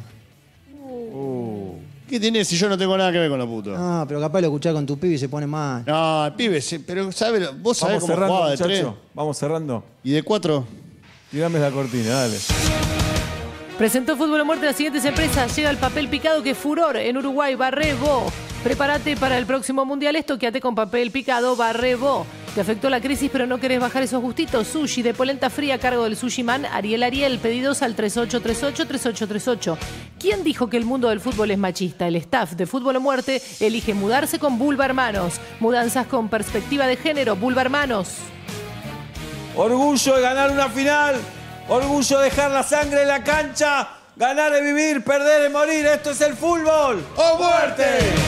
¿Qué tiene si yo no tengo nada que ver con los putos? No, pero capaz lo escuchás con tu pibe y se pone mal. No, el pibe, sí, pero ¿sabe? lo- vos sabés Vamos cómo cerrando, jugaba de tres. muchacho. Vamos cerrando. Y de cuatro. Tirame la cortina, dale. Presentó Fútbol a Muerte las siguientes empresas. Llega el papel picado que es furor en Uruguay. Barrebo. Prepárate para el próximo mundial. Estoqueate con papel picado Barrebo. Te afectó la crisis pero no querés bajar esos gustitos. Sushi de polenta fría a cargo del Sushi Man Ariel Ariel. Pedidos al tres ocho tres ocho tres ocho tres ocho. ¿Quién dijo que el mundo del fútbol es machista? El staff de Fútbol a Muerte elige mudarse con Bulba Hermanos. Mudanzas con perspectiva de género. Bulba Hermanos. Orgullo de ganar una final. Orgullo de dejar la sangre en la cancha. Ganar es vivir, perder es morir. Esto es el fútbol. ¡O muerte!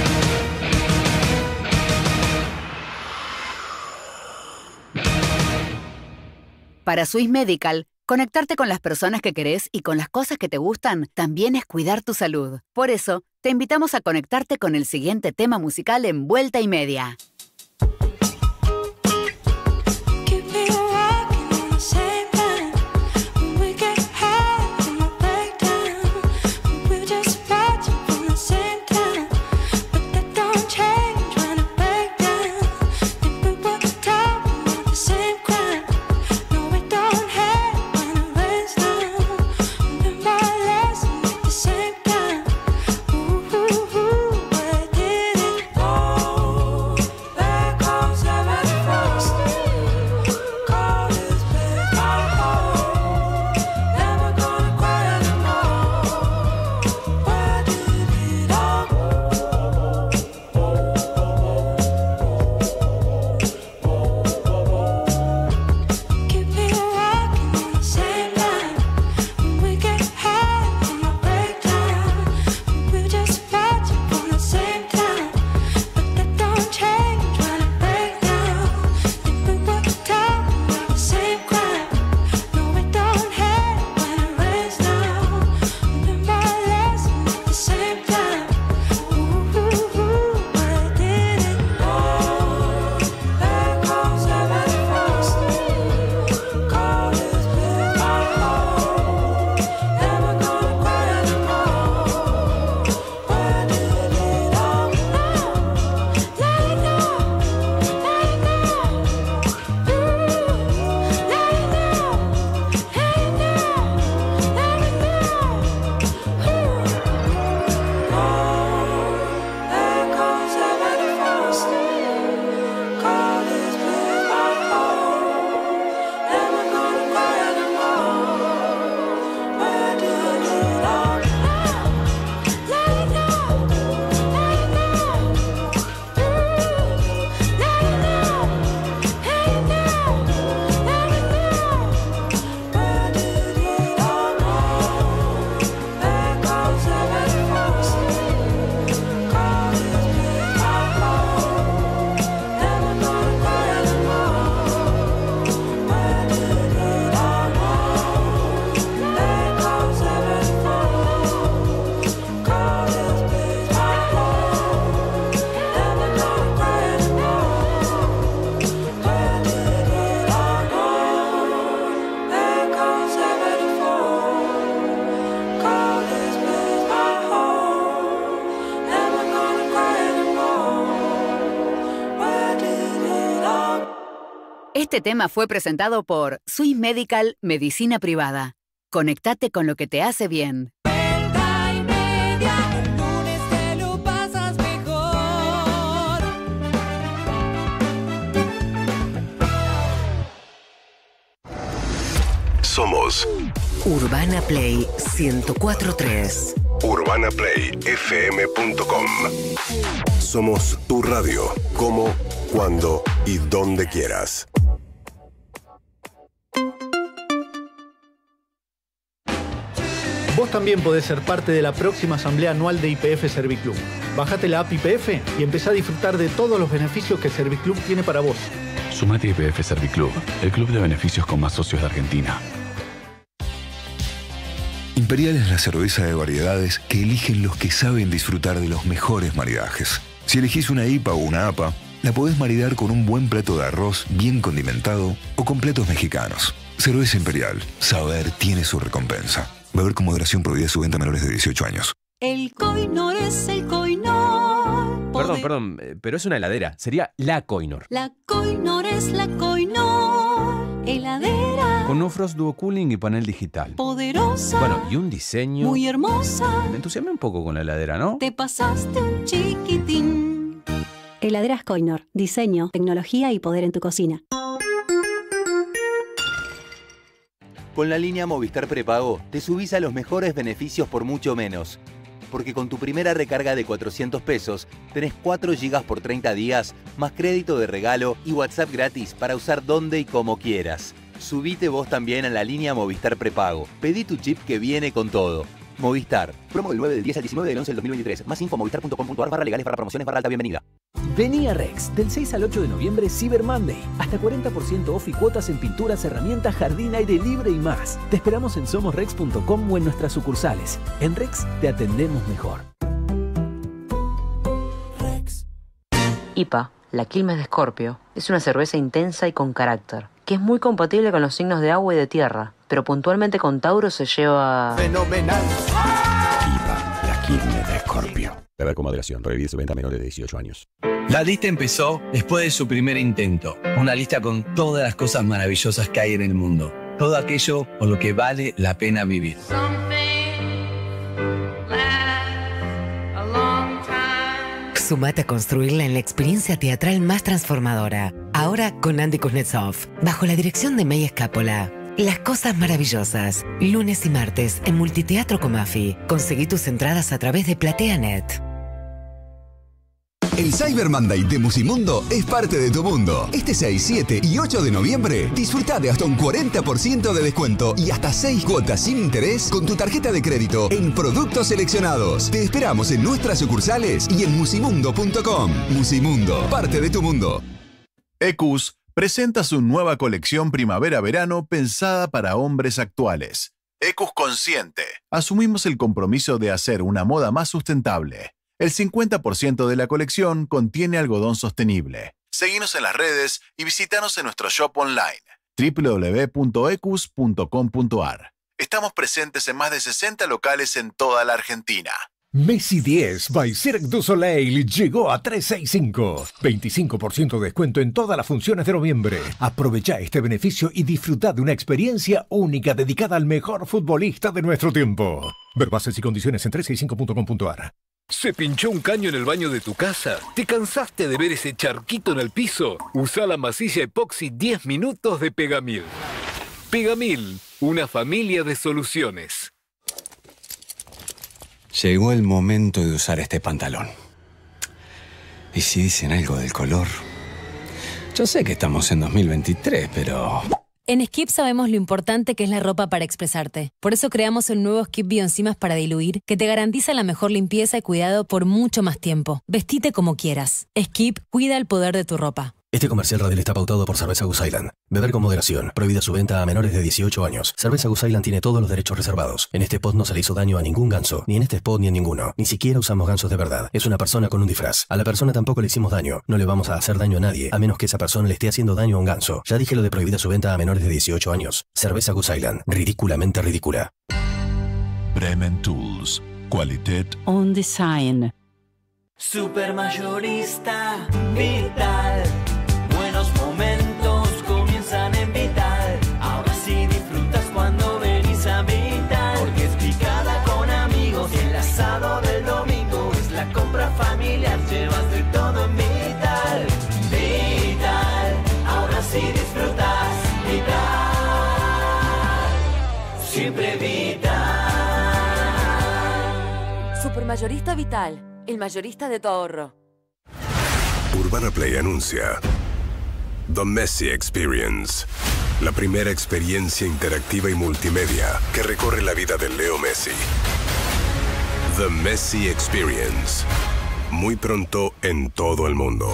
Para Swiss Medical, conectarte con las personas que querés y con las cosas que te gustan también es cuidar tu salud. Por eso, Te invitamos a conectarte con el siguiente tema musical en Vuelta y Media. Este tema fue presentado por Swiss Medical Medicina Privada. Conectate con lo que te hace bien. Vuelta y Media, el lunes te lo pasas mejor. Somos Urbana Play ciento cuatro punto tres. urbana play f m punto com. Somos tu radio, como, cuando y donde quieras. Vos también podés ser parte de la próxima asamblea anual de I P F Serviclub. Bajate la app I P F y empezá a disfrutar de todos los beneficios que Serviclub tiene para vos. Sumate a I P F Serviclub, el club de beneficios con más socios de Argentina. Imperial es la cerveza de variedades que eligen los que saben disfrutar de los mejores maridajes. Si elegís una I P A o una A P A, la podés maridar con un buen plato de arroz bien condimentado o con platos mexicanos. Cerveza Imperial. Saber tiene su recompensa. Beber con moderación, prohibida su venta a menores de dieciocho años. El Coinor es el Coinor. Perdón, perdón, pero es una heladera. Sería la Coinor. La Coinor es la Coinor. Heladera. Con No Frost Duo Cooling y panel digital. Poderosa. Bueno, y un diseño muy hermosa. Me entusiasmé un poco con la heladera, ¿no? Te pasaste un chiquitín. Heladeras Coinor. Diseño, tecnología y poder en tu cocina. Con la línea Movistar Prepago, te subís a los mejores beneficios por mucho menos. Porque con tu primera recarga de cuatrocientos pesos, tenés cuatro gigas por treinta días, más crédito de regalo y WhatsApp gratis para usar donde y como quieras. Subite vos también a la línea Movistar Prepago. Pedí tu chip que viene con todo. Movistar. Promo del nueve del diez al diecinueve del once del dos mil veintitrés. Más info movistar punto com punto a r barra legales barra promociones barra alta bienvenida. Vení a Rex, del seis al ocho de noviembre, Cyber Monday. Hasta cuarenta por ciento off y cuotas en pinturas, herramientas, jardín, aire libre y más. Te esperamos en somos rex punto com o en nuestras sucursales. En Rex te atendemos mejor. I P A, la Quilmes de Escorpio, es una cerveza intensa y con carácter, que es muy compatible con los signos de agua y de tierra, pero puntualmente con Tauro se lleva... ¡Fenomenal! I P A, la Quilmes de Escorpio. Beber con moderación, prohibida su venta a menores de dieciocho años. La lista empezó después de su primer intento. Una lista con todas las cosas maravillosas que hay en el mundo. Todo aquello por lo que vale la pena vivir. Sumate a construirla en la experiencia teatral más transformadora. Ahora con Andy Kuznetsov, bajo la dirección de May Escápola. Las cosas maravillosas. Lunes y martes en Multiteatro Comafi. Conseguí tus entradas a través de PlateaNet. El Cyber Monday de Musimundo es parte de tu mundo. Este seis, siete y ocho de noviembre, disfruta de hasta un cuarenta por ciento de descuento y hasta seis cuotas sin interés con tu tarjeta de crédito en productos seleccionados. Te esperamos en nuestras sucursales y en musimundo punto com. Musimundo, parte de tu mundo. Ecus presenta su nueva colección primavera-verano pensada para hombres actuales. Ecus Consciente. Asumimos el compromiso de hacer una moda más sustentable. El cincuenta por ciento de la colección contiene algodón sostenible. Seguinos en las redes y visítanos en nuestro shop online doble u doble u doble u punto ecus punto com punto a r. Estamos presentes en más de sesenta locales en toda la Argentina. Messi diez by Cirque du Soleil llegó a trescientos sesenta y cinco. veinticinco por ciento de descuento en todas las funciones de noviembre. Aprovecha este beneficio y disfruta de una experiencia única dedicada al mejor futbolista de nuestro tiempo. Ver bases y condiciones en trescientos sesenta y cinco punto com punto a r. ¿Se pinchó un caño en el baño de tu casa? ¿Te cansaste de ver ese charquito en el piso? Usa la masilla epoxi diez minutos de Pegamil. Pegamil, una familia de soluciones. Llegó el momento de usar este pantalón. ¿Y si dicen algo del color? Yo sé que estamos en dos mil veintitrés, pero... En Skip sabemos lo importante que es la ropa para expresarte. Por eso creamos el nuevo Skip Bioenzimas para diluir, que te garantiza la mejor limpieza y cuidado por mucho más tiempo. Vestite como quieras. Skip cuida el poder de tu ropa. Este comercial radial está pautado por Cerveza Goose Island. Beber con moderación. Prohibida su venta a menores de dieciocho años. Cerveza Goose Island tiene todos los derechos reservados. En este spot no se le hizo daño a ningún ganso. Ni en este spot ni en ninguno. Ni siquiera usamos gansos de verdad. Es una persona con un disfraz. A la persona tampoco le hicimos daño. No le vamos a hacer daño a nadie, a menos que esa persona le esté haciendo daño a un ganso. Ya dije lo de prohibida su venta a menores de dieciocho años. Cerveza Goose Island. Ridículamente ridícula. Bremen Tools. Qualität On Design. Supermayorista Vital. Buenos momentos comienzan en Vital. Ahora sí disfrutas cuando venís a Vital. Porque es picada con amigos. El asado del domingo es la compra familiar. Llevas de todo en Vital. Vital. Ahora sí disfrutas. Vital. Siempre Vital. Supermayorista Vital. El mayorista de tu ahorro. Urbana Play anuncia The Messi Experience, la primera experiencia interactiva y multimedia que recorre la vida de Leo Messi. The Messi Experience, muy pronto en todo el mundo.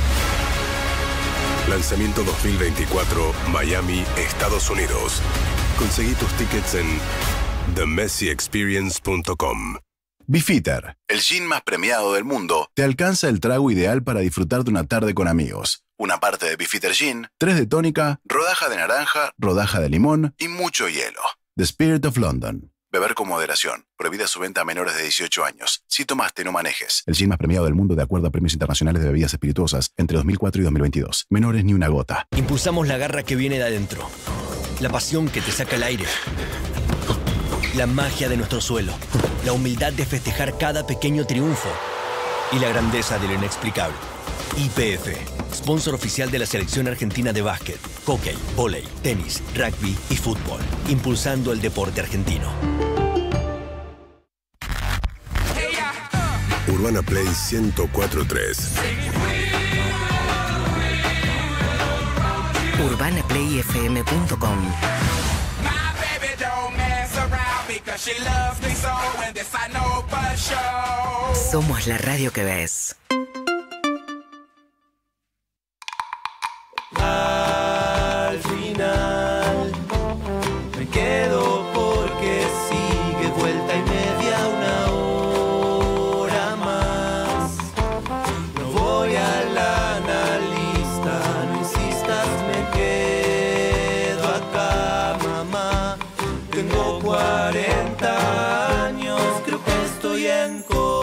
Lanzamiento dos mil veinticuatro, Miami, Estados Unidos. Conseguí tus tickets en the messi experience punto com. Beefeater, el gin más premiado del mundo, te alcanza el trago ideal para disfrutar de una tarde con amigos. Una parte de Beefeater Gin, tres de tónica, rodaja de naranja, rodaja de limón y mucho hielo. The Spirit of London. Beber con moderación. Prohibida su venta a menores de dieciocho años. Si tomaste, no manejes. El gin más premiado del mundo de acuerdo a premios internacionales de bebidas espirituosas entre dos mil cuatro y dos mil veintidós. Menores ni una gota. Impulsamos la garra que viene de adentro. La pasión que te saca el aire. La magia de nuestro suelo. La humildad de festejar cada pequeño triunfo. Y la grandeza de lo inexplicable. Y P F, sponsor oficial de la selección argentina de básquet, hockey, vóley, tenis, rugby y fútbol. Impulsando el deporte argentino. Urbana Play ciento cuatro punto tres. urbana play f m punto com. Somos la radio que ves. Al final me quedo porque sigue vuelta y media una hora más. No voy a la cuarenta años creo que estoy en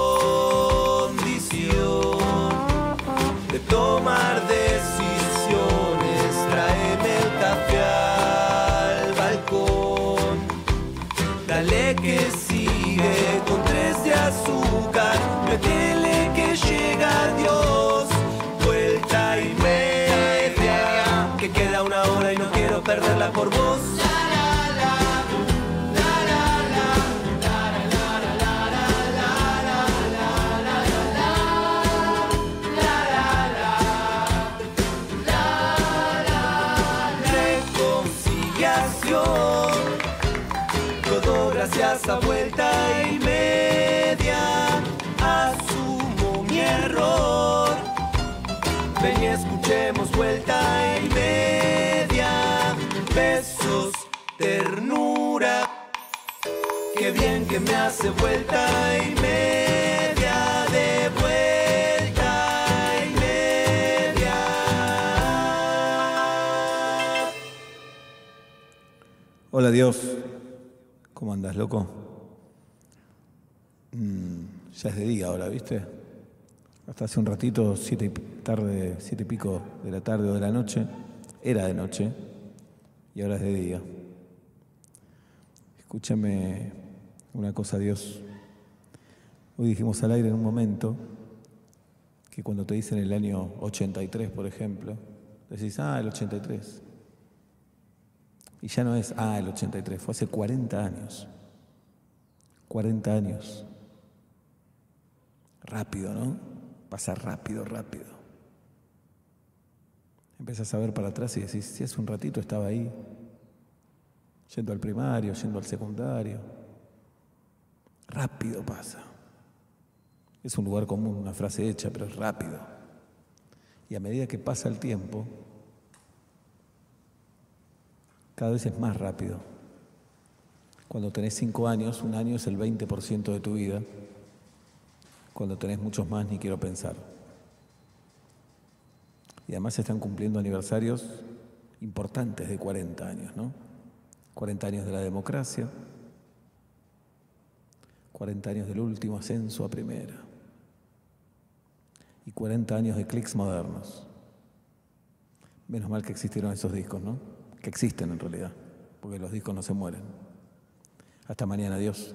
condición de tomar decisiones. Tráeme el café al balcón, dale que sigue con tres de azúcar, métele que llega Dios, vuelta y media, que queda una hora y no quiero perderla por vos. Todo gracias a vuelta y media, asumo mi error. Ven y escuchemos vuelta y media, besos, ternura. Qué bien que me hace vuelta y media, de vuelta y media. Hola Dios, ¿cómo andas, loco? Mm, ya es de día ahora, ¿viste? Hasta hace un ratito, siete y tarde, siete y pico de la tarde o de la noche, era de noche y ahora es de día. Escúchame una cosa, Dios. Hoy dijimos al aire en un momento que cuando te dicen el año ochenta y tres, por ejemplo, decís, ah, el ochenta y tres. Y ya no es, ah, el ochenta y tres, fue hace cuarenta años. cuarenta años. Rápido, ¿no? Pasa rápido, rápido. Empiezas a ver para atrás y decís, si hace un ratito estaba ahí, yendo al primario, yendo al secundario. Rápido pasa. Es un lugar común, una frase hecha, pero es rápido. Y a medida que pasa el tiempo, cada vez es más rápido. Cuando tenés cinco años, un año es el veinte por ciento de tu vida. Cuando tenés muchos más, ni quiero pensar. Y además se están cumpliendo aniversarios importantes de cuarenta años, ¿no? cuarenta años de la democracia, cuarenta años del último ascenso a primera y cuarenta años de clics modernos. Menos mal que existieron esos discos, ¿no? Que existen en realidad, porque los discos no se mueren. Hasta mañana, adiós.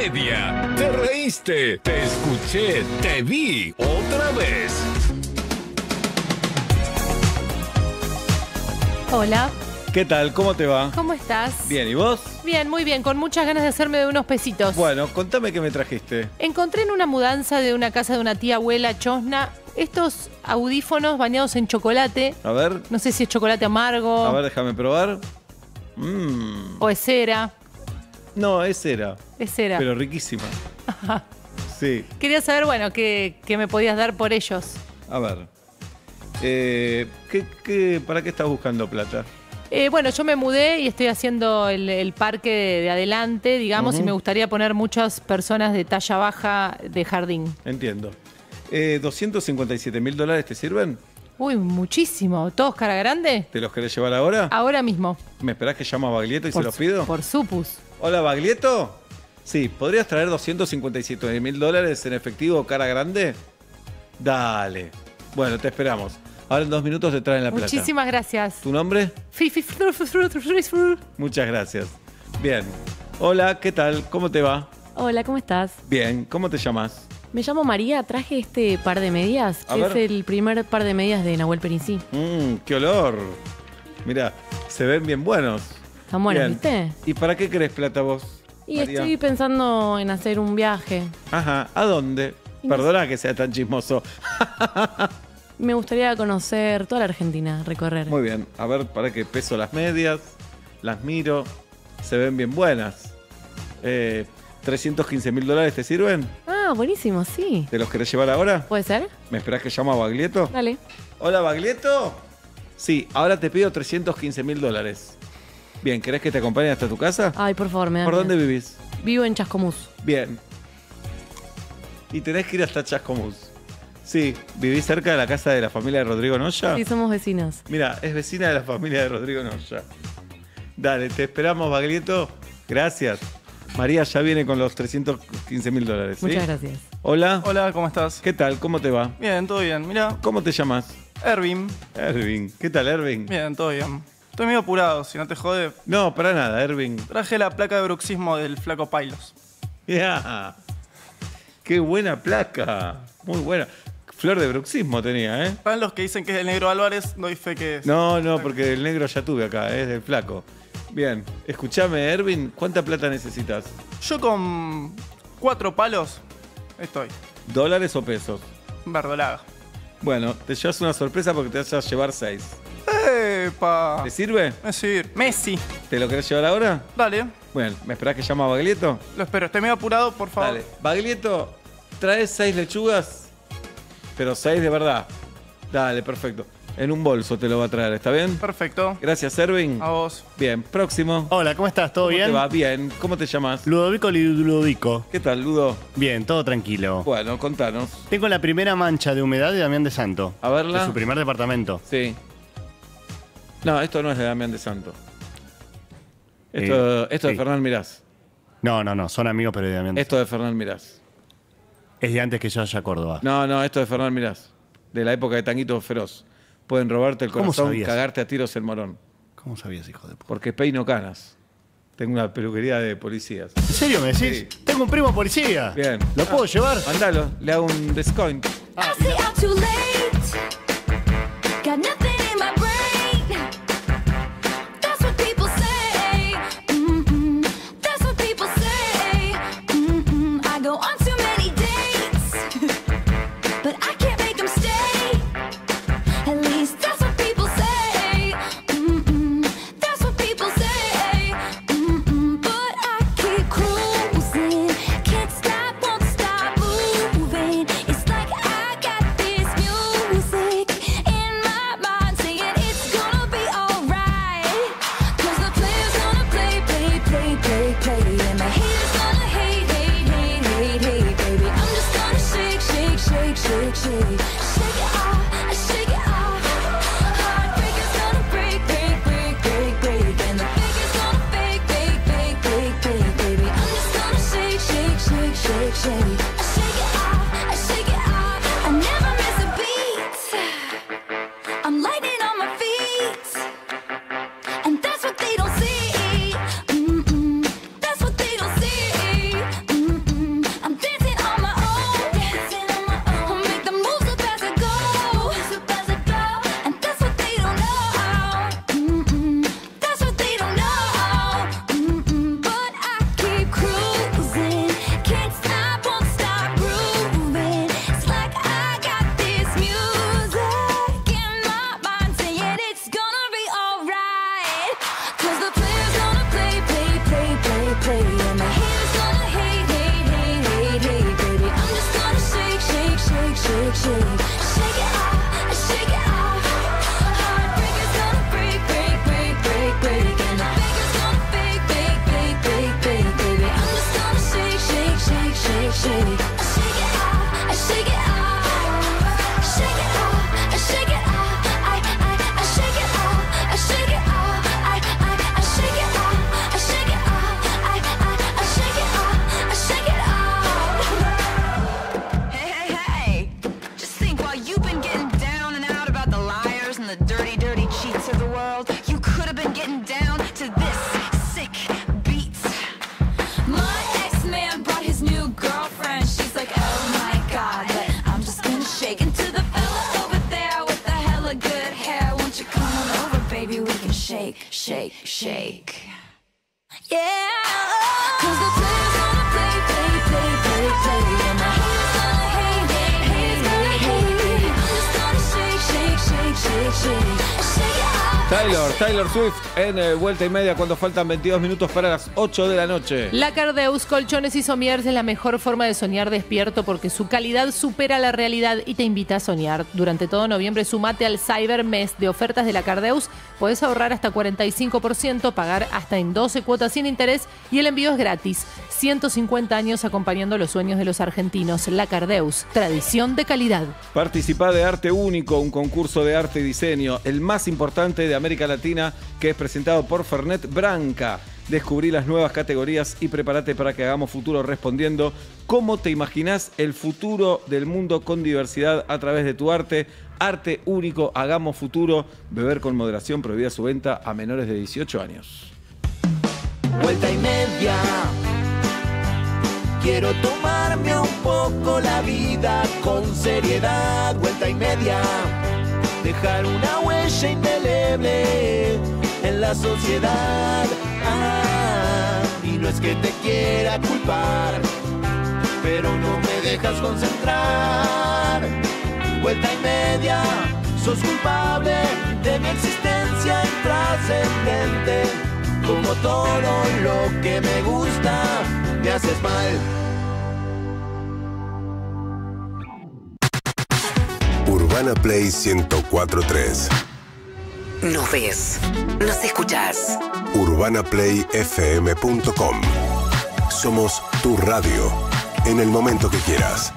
Media. Te reíste, te escuché, te vi otra vez. Hola, ¿Qué tal? ¿Cómo te va? ¿cómo estás? Bien, ¿y vos? Bien, muy bien, con muchas ganas de hacerme de unos pesitos. Bueno, contame qué me trajiste. Encontré en una mudanza de una casa de una tía abuela chosna estos audífonos bañados en chocolate. A ver. No sé si es chocolate amargo A ver, déjame probar. Mmm. o es cera. No, es cera. Es cera. Pero riquísima. Sí. Quería saber, bueno, qué, qué me podías dar por ellos. A ver. Eh, ¿qué, qué, ¿Para qué estás buscando plata? Eh, bueno, yo me mudé y estoy haciendo el, el parque de, de adelante, digamos, Ujú. y me gustaría poner muchas personas de talla baja de jardín. Entiendo. Eh, ¿doscientos cincuenta y siete mil dólares te sirven? Uy, muchísimo. ¿Todos cara grande? ¿Te los querés llevar ahora? Ahora mismo. ¿Me esperás que llamo a Baglietto y Por se los su- pido? Por supus. Hola, Baglietto. Sí, ¿podrías traer doscientos cincuenta y siete mil dólares en efectivo cara grande? Dale. Bueno, te esperamos. Ahora en dos minutos te traen la plata. Muchísimas gracias. ¿Tu nombre? Fi, fi, fru, fru, fru, fru, fru. Muchas gracias. Bien. Hola, ¿qué tal? ¿Cómo te va? Hola, ¿cómo estás? Bien. ¿Cómo te llamas? Me llamo María, traje este par de medias, A que ver. es el primer par de medias de Nahuel Perincí. Mmm, qué olor. Mira, se ven bien buenos. Están buenos, Bien. ¿viste? ¿Y para qué querés plata vos? Y María? estoy pensando en hacer un viaje. Ajá, ¿a dónde? Y no Perdona que sea tan chismoso. Me gustaría conocer toda la Argentina, recorrer. Muy bien, a ver, para qué peso las medias, las miro, se ven bien buenas. Eh, ¿trescientos quince mil dólares te sirven? Ah, buenísimo, sí. ¿Te los querés llevar ahora? ¿Puede ser? ¿Me esperás que llamo a Baglietto? Dale. Hola, Baglietto. Sí, ahora te pido trescientos quince mil dólares. Bien, ¿querés que te acompañe hasta tu casa? Ay, por favor, me da ¿Por miedo. dónde vivís? Vivo en Chascomús. Bien. Y tenés que ir hasta Chascomús. Sí, ¿vivís cerca de la casa de la familia de Rodrigo Noya? Sí, somos vecinos. Mira, es vecina de la familia de Rodrigo Noya. Dale, te esperamos, Baglietto. Gracias. María ya viene con los trescientos quince mil dólares. ¿sí? Muchas gracias. Hola. Hola, ¿cómo estás? ¿Qué tal? ¿Cómo te va? Bien, todo bien. Mira, ¿Cómo te llamas? Ervin. Ervin. ¿Qué tal, Ervin? Bien, todo bien. Estoy medio apurado, si no te jode. No, para nada, Ervin. Traje la placa de bruxismo del flaco Pailos. Ya. Qué buena placa. Muy buena. Flor de bruxismo tenía, ¿eh? Para los que dicen que es el negro Álvarez, doy fe que es. No, no, porque el negro ya tuve acá, es del flaco. Bien, escúchame, Ervin, ¿cuánta plata necesitas? Yo con cuatro palos estoy. ¿Dólares o pesos? Verdolaga. Bueno, te llevas una sorpresa porque te vas a llevar seis. ¡Epa! ¿Te sirve? Me sirve. Messi. ¿Te lo querés llevar ahora? Dale, Bueno, ¿me esperás que llame a Baglietto? lo espero. Estoy medio apurado, por favor. Dale. Baglietto, ¿traes seis lechugas? Pero seis de verdad. Dale, perfecto. En un bolso te lo va a traer, ¿está bien? Perfecto. Gracias, Ervin. A vos. Bien, próximo. Hola, ¿cómo estás? ¿Todo ¿Cómo bien? te va? Bien. ¿Cómo te llamas? Ludovico Ludovico. ¿Qué tal, Ludo? Bien, todo tranquilo. Bueno, contanos. Tengo la primera mancha de humedad de Damián de Santo. A verla. De su primer departamento. Sí. No, esto no es de Damián de Santo. Esto, Eh, esto sí. de Fernán Mirás. No, no, no, son amigos, pero de Damián de Esto de Fernán Mirás. Es de antes que yo haya a Córdoba. No, no, esto de Fernán Mirás. De la época de Tanguito Feroz. Pueden robarte el ¿Cómo corazón, sabías? cagarte a tiros el morón. ¿Cómo sabías, hijo de puta? Porque peino canas. Tengo una peluquería de policías. ¿En serio me decís? Tengo un primo policía. Bien. ¿Lo puedo llevar? Mándalo, le hago un descoint. I say I'm too late. Got nothing in my brain. That's what people say. Mm-mm. That's what people say. Mm-mm. I go on too many dates, but I can't make them stay. At least that's what people say. Mm-mm. That's what people say. Mm-mm. But I keep cruising. Can't stop, won't stop moving. It's like I got this music in my mind saying it's gonna be alright. Cause the player's gonna play, play, play, play, play. And the haters gonna hate, hate, hate, hate, hate, baby. I'm just gonna shake, shake, shake, shake, shake. Shake it off, shake it off. Heartbreaker's gonna break, break, break, break, break. And the faker's gonna fake, fake, fake, fake, fake, baby. I'm just gonna shake, shake, shake, shake, shake. I shake it off, I shake it off. I never miss a beat. I'm lightning on my feet. And that's what they don't see. Mm-mm. That's what they don't see. Mm-mm. shake, shake. Shake it off, shake it off. Heartbreaker's gonna break, break, break, break, break. And the baker's gonna bake, bake, bake, bake, bake, baby. I'm just gonna shake, shake, shake, shake, shake. Shake it off, shake it off. Shake it off, shake it off. I, I, I shake it off, I shake it off. I, I, I shake it off, I shake it off. I, I, I shake it off, I shake it off. Hey, hey, hey! Just think, while you've been getting down and out about the liars and the dirty, dirty cheats of the world, you could have been getting down to this sick beat. My ex-man brought his new girlfriend. She's like, oh my god, but I'm just gonna shake into the fella over there with the hella good hair. Won't you come on over, baby? We can shake, shake, shake. Yeah, cause the players gonna play, play, play, play, play. And the haters gonna hate, hate, hate, hate, hate. I'm just gonna shake, shake, shake, shake, shake. Shake it off. Taylor, Taylor Swift en eh, vuelta y media cuando faltan veintidós minutos para las ocho de la noche. La Cardeus Colchones y Sommiers es la mejor forma de soñar despierto porque su calidad supera la realidad y te invita a soñar. Durante todo noviembre sumate al Cyber Mes de ofertas de la Cardeus. Podés ahorrar hasta cuarenta y cinco por ciento, pagar hasta en doce cuotas sin interés y el envío es gratis. ciento cincuenta años acompañando los sueños de los argentinos. La Cardeus, tradición de calidad. Participá de Arte Único, un concurso de arte y diseño, el más importante de América Latina, que es presentado por Fernet Branca. Descubrí las nuevas categorías y prepárate para que hagamos futuro respondiendo cómo te imaginás el futuro del mundo con diversidad a través de tu arte. Arte Único, hagamos futuro. Beber con moderación, prohibida su venta a menores de dieciocho años. Vuelta y media. Quiero tomarme un poco la vida con seriedad. Vuelta y media. Dejar una huella indeleble en la sociedad. Ah, y no es que te quiera culpar, pero no me dejas concentrar. Vuelta y media, sos culpable de mi existencia intrascendente. Como todo lo que me gusta, me haces mal. Urbana Play ciento cuatro punto tres. Nos ves, nos escuchás. urbana play f m punto com. Somos tu radio, en el momento que quieras.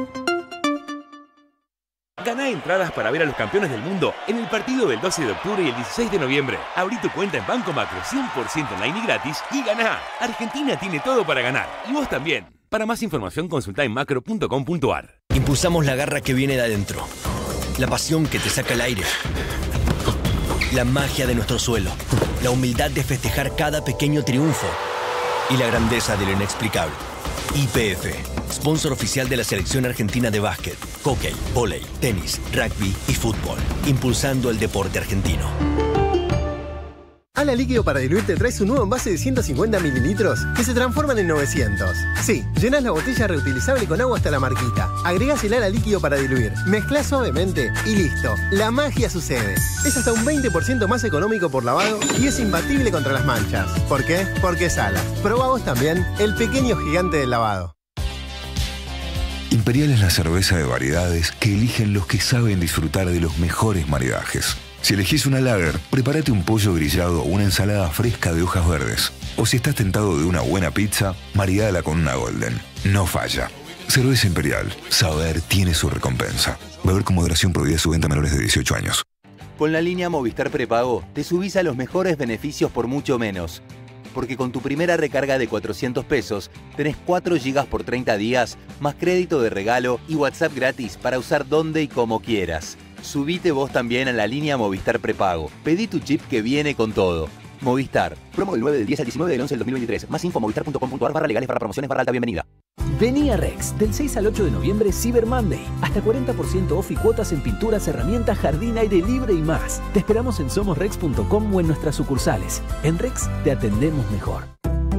Ganá entradas para ver a los campeones del mundo en el partido del doce de octubre y el dieciséis de noviembre. Abrí tu cuenta en Banco Macro cien por ciento online y gratis y ganá. Argentina tiene todo para ganar. Y vos también. Para más información consultá en macro punto com punto a r. Impulsamos la garra que viene de adentro. La pasión que te saca el aire. La magia de nuestro suelo. La humildad de festejar cada pequeño triunfo. Y la grandeza de lo inexplicable. Y P F, sponsor oficial de la selección argentina de básquet, hockey, vóley, tenis, rugby y fútbol. Impulsando el deporte argentino. Ala Líquido para diluir te trae su nuevo envase de ciento cincuenta mililitros que se transforman en novecientos. Sí, llenás la botella reutilizable con agua hasta la marquita. Agregás el Ala Líquido para diluir, mezclás suavemente y listo. La magia sucede. Es hasta un veinte por ciento más económico por lavado y es imbatible contra las manchas. ¿Por qué? Porque es Ala. Probá vos también el pequeño gigante del lavado. Imperial es la cerveza de variedades que eligen los que saben disfrutar de los mejores maridajes. Si elegís una lager, prepárate un pollo grillado o una ensalada fresca de hojas verdes. O si estás tentado de una buena pizza, maridala con una golden. No falla. Cerveza Imperial. Saber tiene su recompensa. Beber con moderación, prohibida su venta a menores de dieciocho años. Con la línea Movistar Prepago, te subís a los mejores beneficios por mucho menos. Porque con tu primera recarga de cuatrocientos pesos, tenés cuatro gigas por treinta días, más crédito de regalo y WhatsApp gratis para usar donde y como quieras. Subite vos también a la línea Movistar Prepago. Pedí tu chip que viene con todo. Movistar. Promo del nueve del diez al diecinueve del once del dos mil veintitrés. Más info movistar punto com punto a r barra legales barra promociones barra alta bienvenida. Vení a Rex, del seis al ocho de noviembre, Cyber Monday. Hasta cuarenta por ciento off y cuotas en pinturas, herramientas, jardín, aire libre y más. Te esperamos en somos rex punto com o en nuestras sucursales. En Rex te atendemos mejor.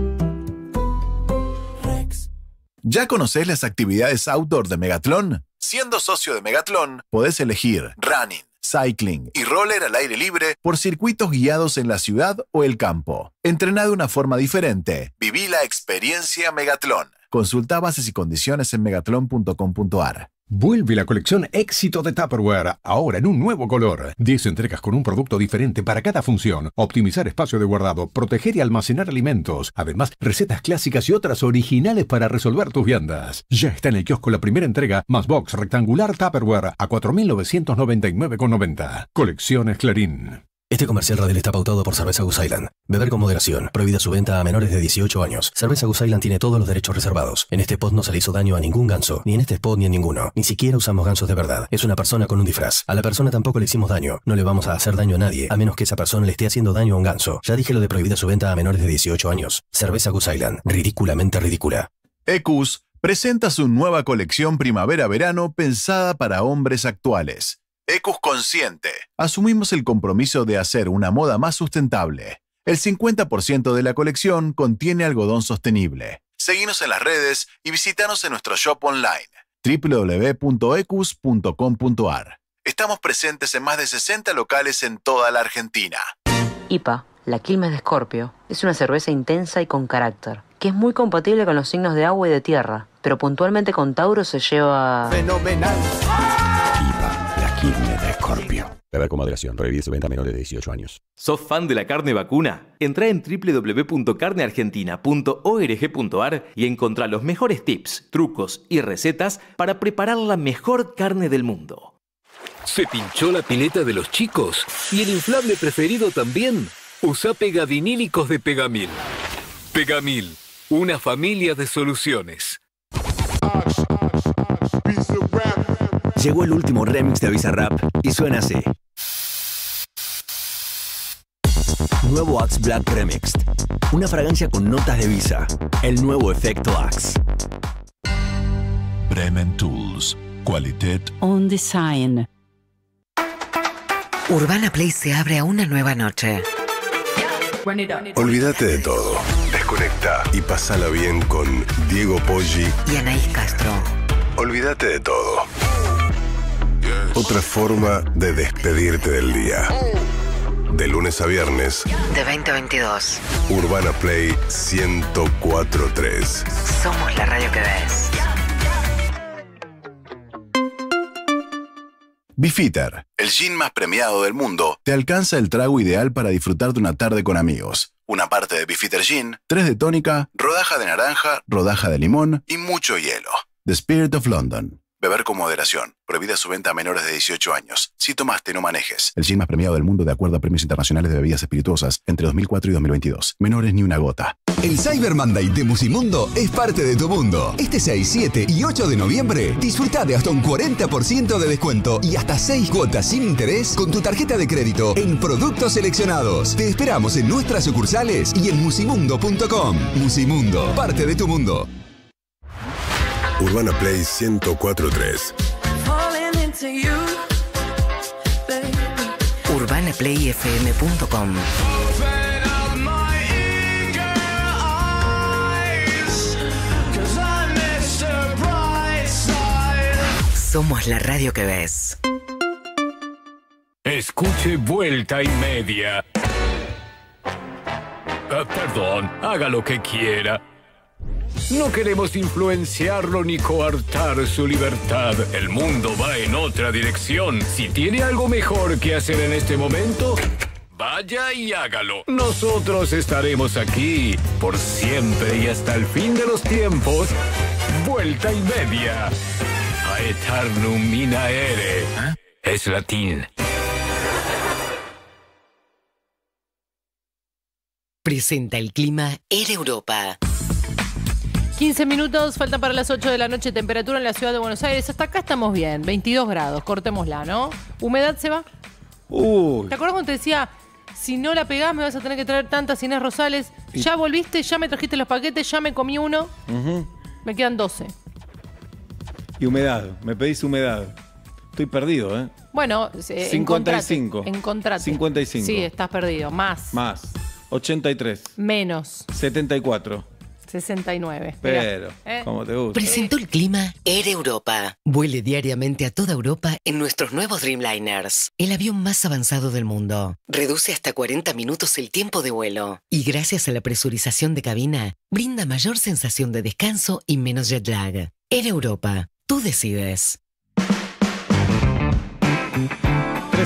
¿Ya conocés las actividades outdoor de Megatlón? Siendo socio de Megatlón, podés elegir running, cycling y roller al aire libre por circuitos guiados en la ciudad o el campo. Entrená de una forma diferente. Viví la experiencia Megatlón. Consulta bases y condiciones en megatlón punto com punto a r. Vuelve la colección Éxito de Tupperware, ahora en un nuevo color. diez entregas con un producto diferente para cada función. Optimizar espacio de guardado, proteger y almacenar alimentos. Además, recetas clásicas y otras originales para resolver tus viandas. Ya está en el kiosco la primera entrega, más box rectangular Tupperware a cuatro mil novecientos noventa y nueve con noventa. Colecciones Clarín. Este comercial radial está pautado por Cerveza Goose Island. Beber con moderación. Prohibida su venta a menores de dieciocho años. Cerveza Goose Island tiene todos los derechos reservados. En este spot no se le hizo daño a ningún ganso. Ni en este spot ni en ninguno. Ni siquiera usamos gansos de verdad. Es una persona con un disfraz. A la persona tampoco le hicimos daño. No le vamos a hacer daño a nadie, a menos que esa persona le esté haciendo daño a un ganso. Ya dije lo de prohibida su venta a menores de dieciocho años. Cerveza Goose Island. Ridículamente ridícula. Ecus presenta su nueva colección primavera-verano pensada para hombres actuales. Ecus Consciente. Asumimos el compromiso de hacer una moda más sustentable. El cincuenta por ciento de la colección contiene algodón sostenible. Seguinos en las redes y visítanos en nuestro shop online doble u doble u doble u punto ecus punto com punto a r. Estamos presentes en más de sesenta locales en toda la Argentina. I P A, la Quilmes de Escorpio, es una cerveza intensa y con carácter, que es muy compatible con los signos de agua y de tierra, pero puntualmente con Tauro se lleva... ¡Fenomenal! Quilmes de Escorpio. Beber con moderación. Prohibida su venta a menores de dieciocho años. ¿Sos fan de la carne vacuna? Entrá en doble u doble u doble u punto carne argentina punto org punto a r y encontrá los mejores tips, trucos y recetas para preparar la mejor carne del mundo. ¿Se pinchó la pileta de los chicos? ¿Y el inflable preferido también? Usa pegadinílicos de Pegamil. Pegamil, una familia de soluciones. Llegó el último remix de Bizarrap y suena así. Nuevo Axe Black Remixed. Una fragancia con notas de Visa. El nuevo efecto Axe. Bremen Tools. Qualität On Design. Urbana Play se abre a una nueva noche. Olvídate de todo. Desconecta y pasala bien con Diego Poggi Y Anaís Castro. Olvídate de todo. Otra forma de despedirte del día. De lunes a viernes. De veinte a veintidós. Urbana Play ciento cuatro punto tres. Somos la radio que ves. Beefeater, el gin más premiado del mundo, te alcanza el trago ideal para disfrutar de una tarde con amigos. Una parte de Beefeater Gin, tres de tónica, rodaja de naranja, rodaja de limón y mucho hielo. The Spirit of London. Beber con moderación. Prohibida su venta a menores de dieciocho años. Si tomaste, no manejes. El gin más premiado del mundo de acuerdo a premios internacionales de bebidas espirituosas entre dos mil cuatro y dos mil veintidós. Menores ni una gota. El Cyber Monday de Musimundo es parte de tu mundo. Este seis, siete y ocho de noviembre, disfruta de hasta un cuarenta por ciento de descuento y hasta seis cuotas sin interés con tu tarjeta de crédito en productos seleccionados. Te esperamos en nuestras sucursales y en musimundo punto com. Musimundo, parte de tu mundo. Urbana Play ciento cuatro punto tres. urbana play f m punto com. Somos la radio que ves. Escuche Vuelta y Media. Ah, perdón, haga lo que quiera. No queremos influenciarlo ni coartar su libertad. El mundo va en otra dirección. Si tiene algo mejor que hacer en este momento, vaya y hágalo. Nosotros estaremos aquí por siempre y hasta el fin de los tiempos. Vuelta y Media. Aeternum minaere. ¿Eh? Es latín. Presenta el clima Air Europa. quince minutos, faltan para las ocho de la noche, temperatura en la ciudad de Buenos Aires. Hasta acá estamos bien, veintidós grados, cortémosla, ¿no? ¿Humedad se va? Uy. ¿Te acuerdas cuando te decía, si no la pegás me vas a tener que traer tantas Inés Rosales? Y- Ya volviste, ya me trajiste los paquetes, ya me comí uno, Ujú. me quedan doce. Y humedad, me pedís humedad. Estoy perdido, ¿eh? Bueno, eh, cincuenta y encontrate, cinco. encontrate. cincuenta y cinco. Sí, estás perdido. Más. Más. ochenta y tres. Menos. setenta y cuatro. sesenta y nueve. Mirá, Pero, ¿eh? como te gusta. Presentó el clima Air Europa. Vuele diariamente a toda Europa en nuestros nuevos Dreamliners, el avión más avanzado del mundo. Reduce hasta cuarenta minutos el tiempo de vuelo. Y gracias a la presurización de cabina, brinda mayor sensación de descanso y menos jet lag. Air Europa. Tú decides.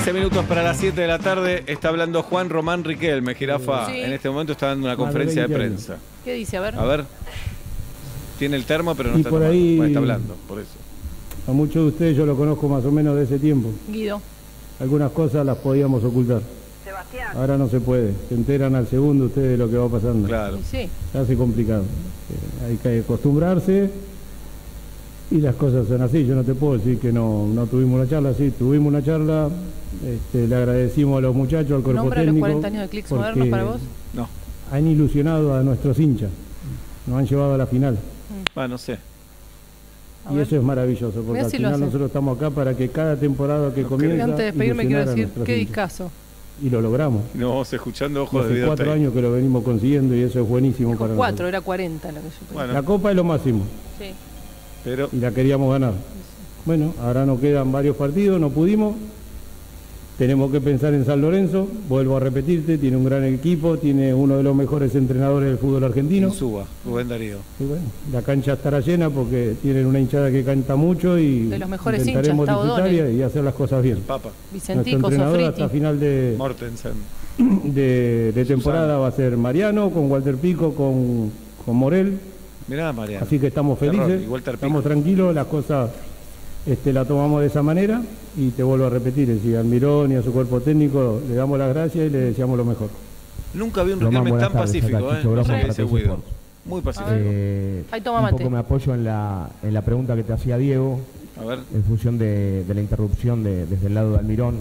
trece minutos para las siete de la tarde. Está hablando Juan Román Riquelme, Jirafa. Sí. En este momento está dando una conferencia de prensa. ¿Qué dice? A ver. A ver. Tiene el termo, pero no Y está por tomando. ahí- Bueno, está hablando, por eso. A muchos de ustedes yo lo conozco más o menos de ese tiempo. Guido. Algunas cosas las podíamos ocultar. Ahora no se puede. Se enteran al segundo ustedes de lo que va pasando. Claro. Sí. Se hace complicado. Eh, Hay que acostumbrarse y las cosas son así. Yo no te puedo decir que no, no tuvimos una charla. Sí, tuvimos una charla. Este, le agradecimos a los muchachos, al cuerpo ¿Nombra los técnico. cuarenta años de Clics porque Modernos para vos? No. Han ilusionado a nuestros hinchas. Nos han llevado a la final. Ah, no sé. Y eso es maravilloso, porque Mirá al si lo final hace. nosotros estamos acá para que cada temporada que comienza Antes de despedirme quiero ilusionar a decir, nuestros qué hinchas. discazo. Y lo logramos. No, vamos escuchando ojos de Hace videotape. cuatro años que lo venimos consiguiendo y eso es buenísimo para Cuatro, nosotros. era cuarenta la que yo tenía. La Copa es lo máximo. Sí. Pero... Y la queríamos ganar. Bueno, ahora nos quedan varios partidos, no pudimos. Tenemos que pensar en San Lorenzo, vuelvo a repetirte, tiene un gran equipo, tiene uno de los mejores entrenadores del fútbol argentino. Suba, Rubén Darío. Y bueno, la cancha estará llena porque tienen una hinchada que canta mucho y De los mejores intentaremos hinchas, está disfrutar O'Donnell. y, y hacer las cosas bien. Papa. Vicentico, Nuestro entrenador Sofriti. hasta final de, Mortensen. de, de temporada va a ser Mariano, con Walter Pico, con, con Morel. Mirá, Mariano. Así que estamos felices, Terror, y Walter Pico. estamos tranquilos, las cosas este, las tomamos de esa manera y te vuelvo a repetir, es decir, al Mirón y a su cuerpo técnico le damos las gracias y le deseamos lo mejor. Nunca vi un Román, Riquelme buenas tan tardes, pacífico, acá ¿eh? Chicho No Bromo sé qué para dice T C Guido. Sports. Muy pacífico. Eh, Ahí toma un mate. poco me apoyo en la, en la pregunta que te hacía Diego, A ver. en función de, de la interrupción de- desde el lado de Almirón.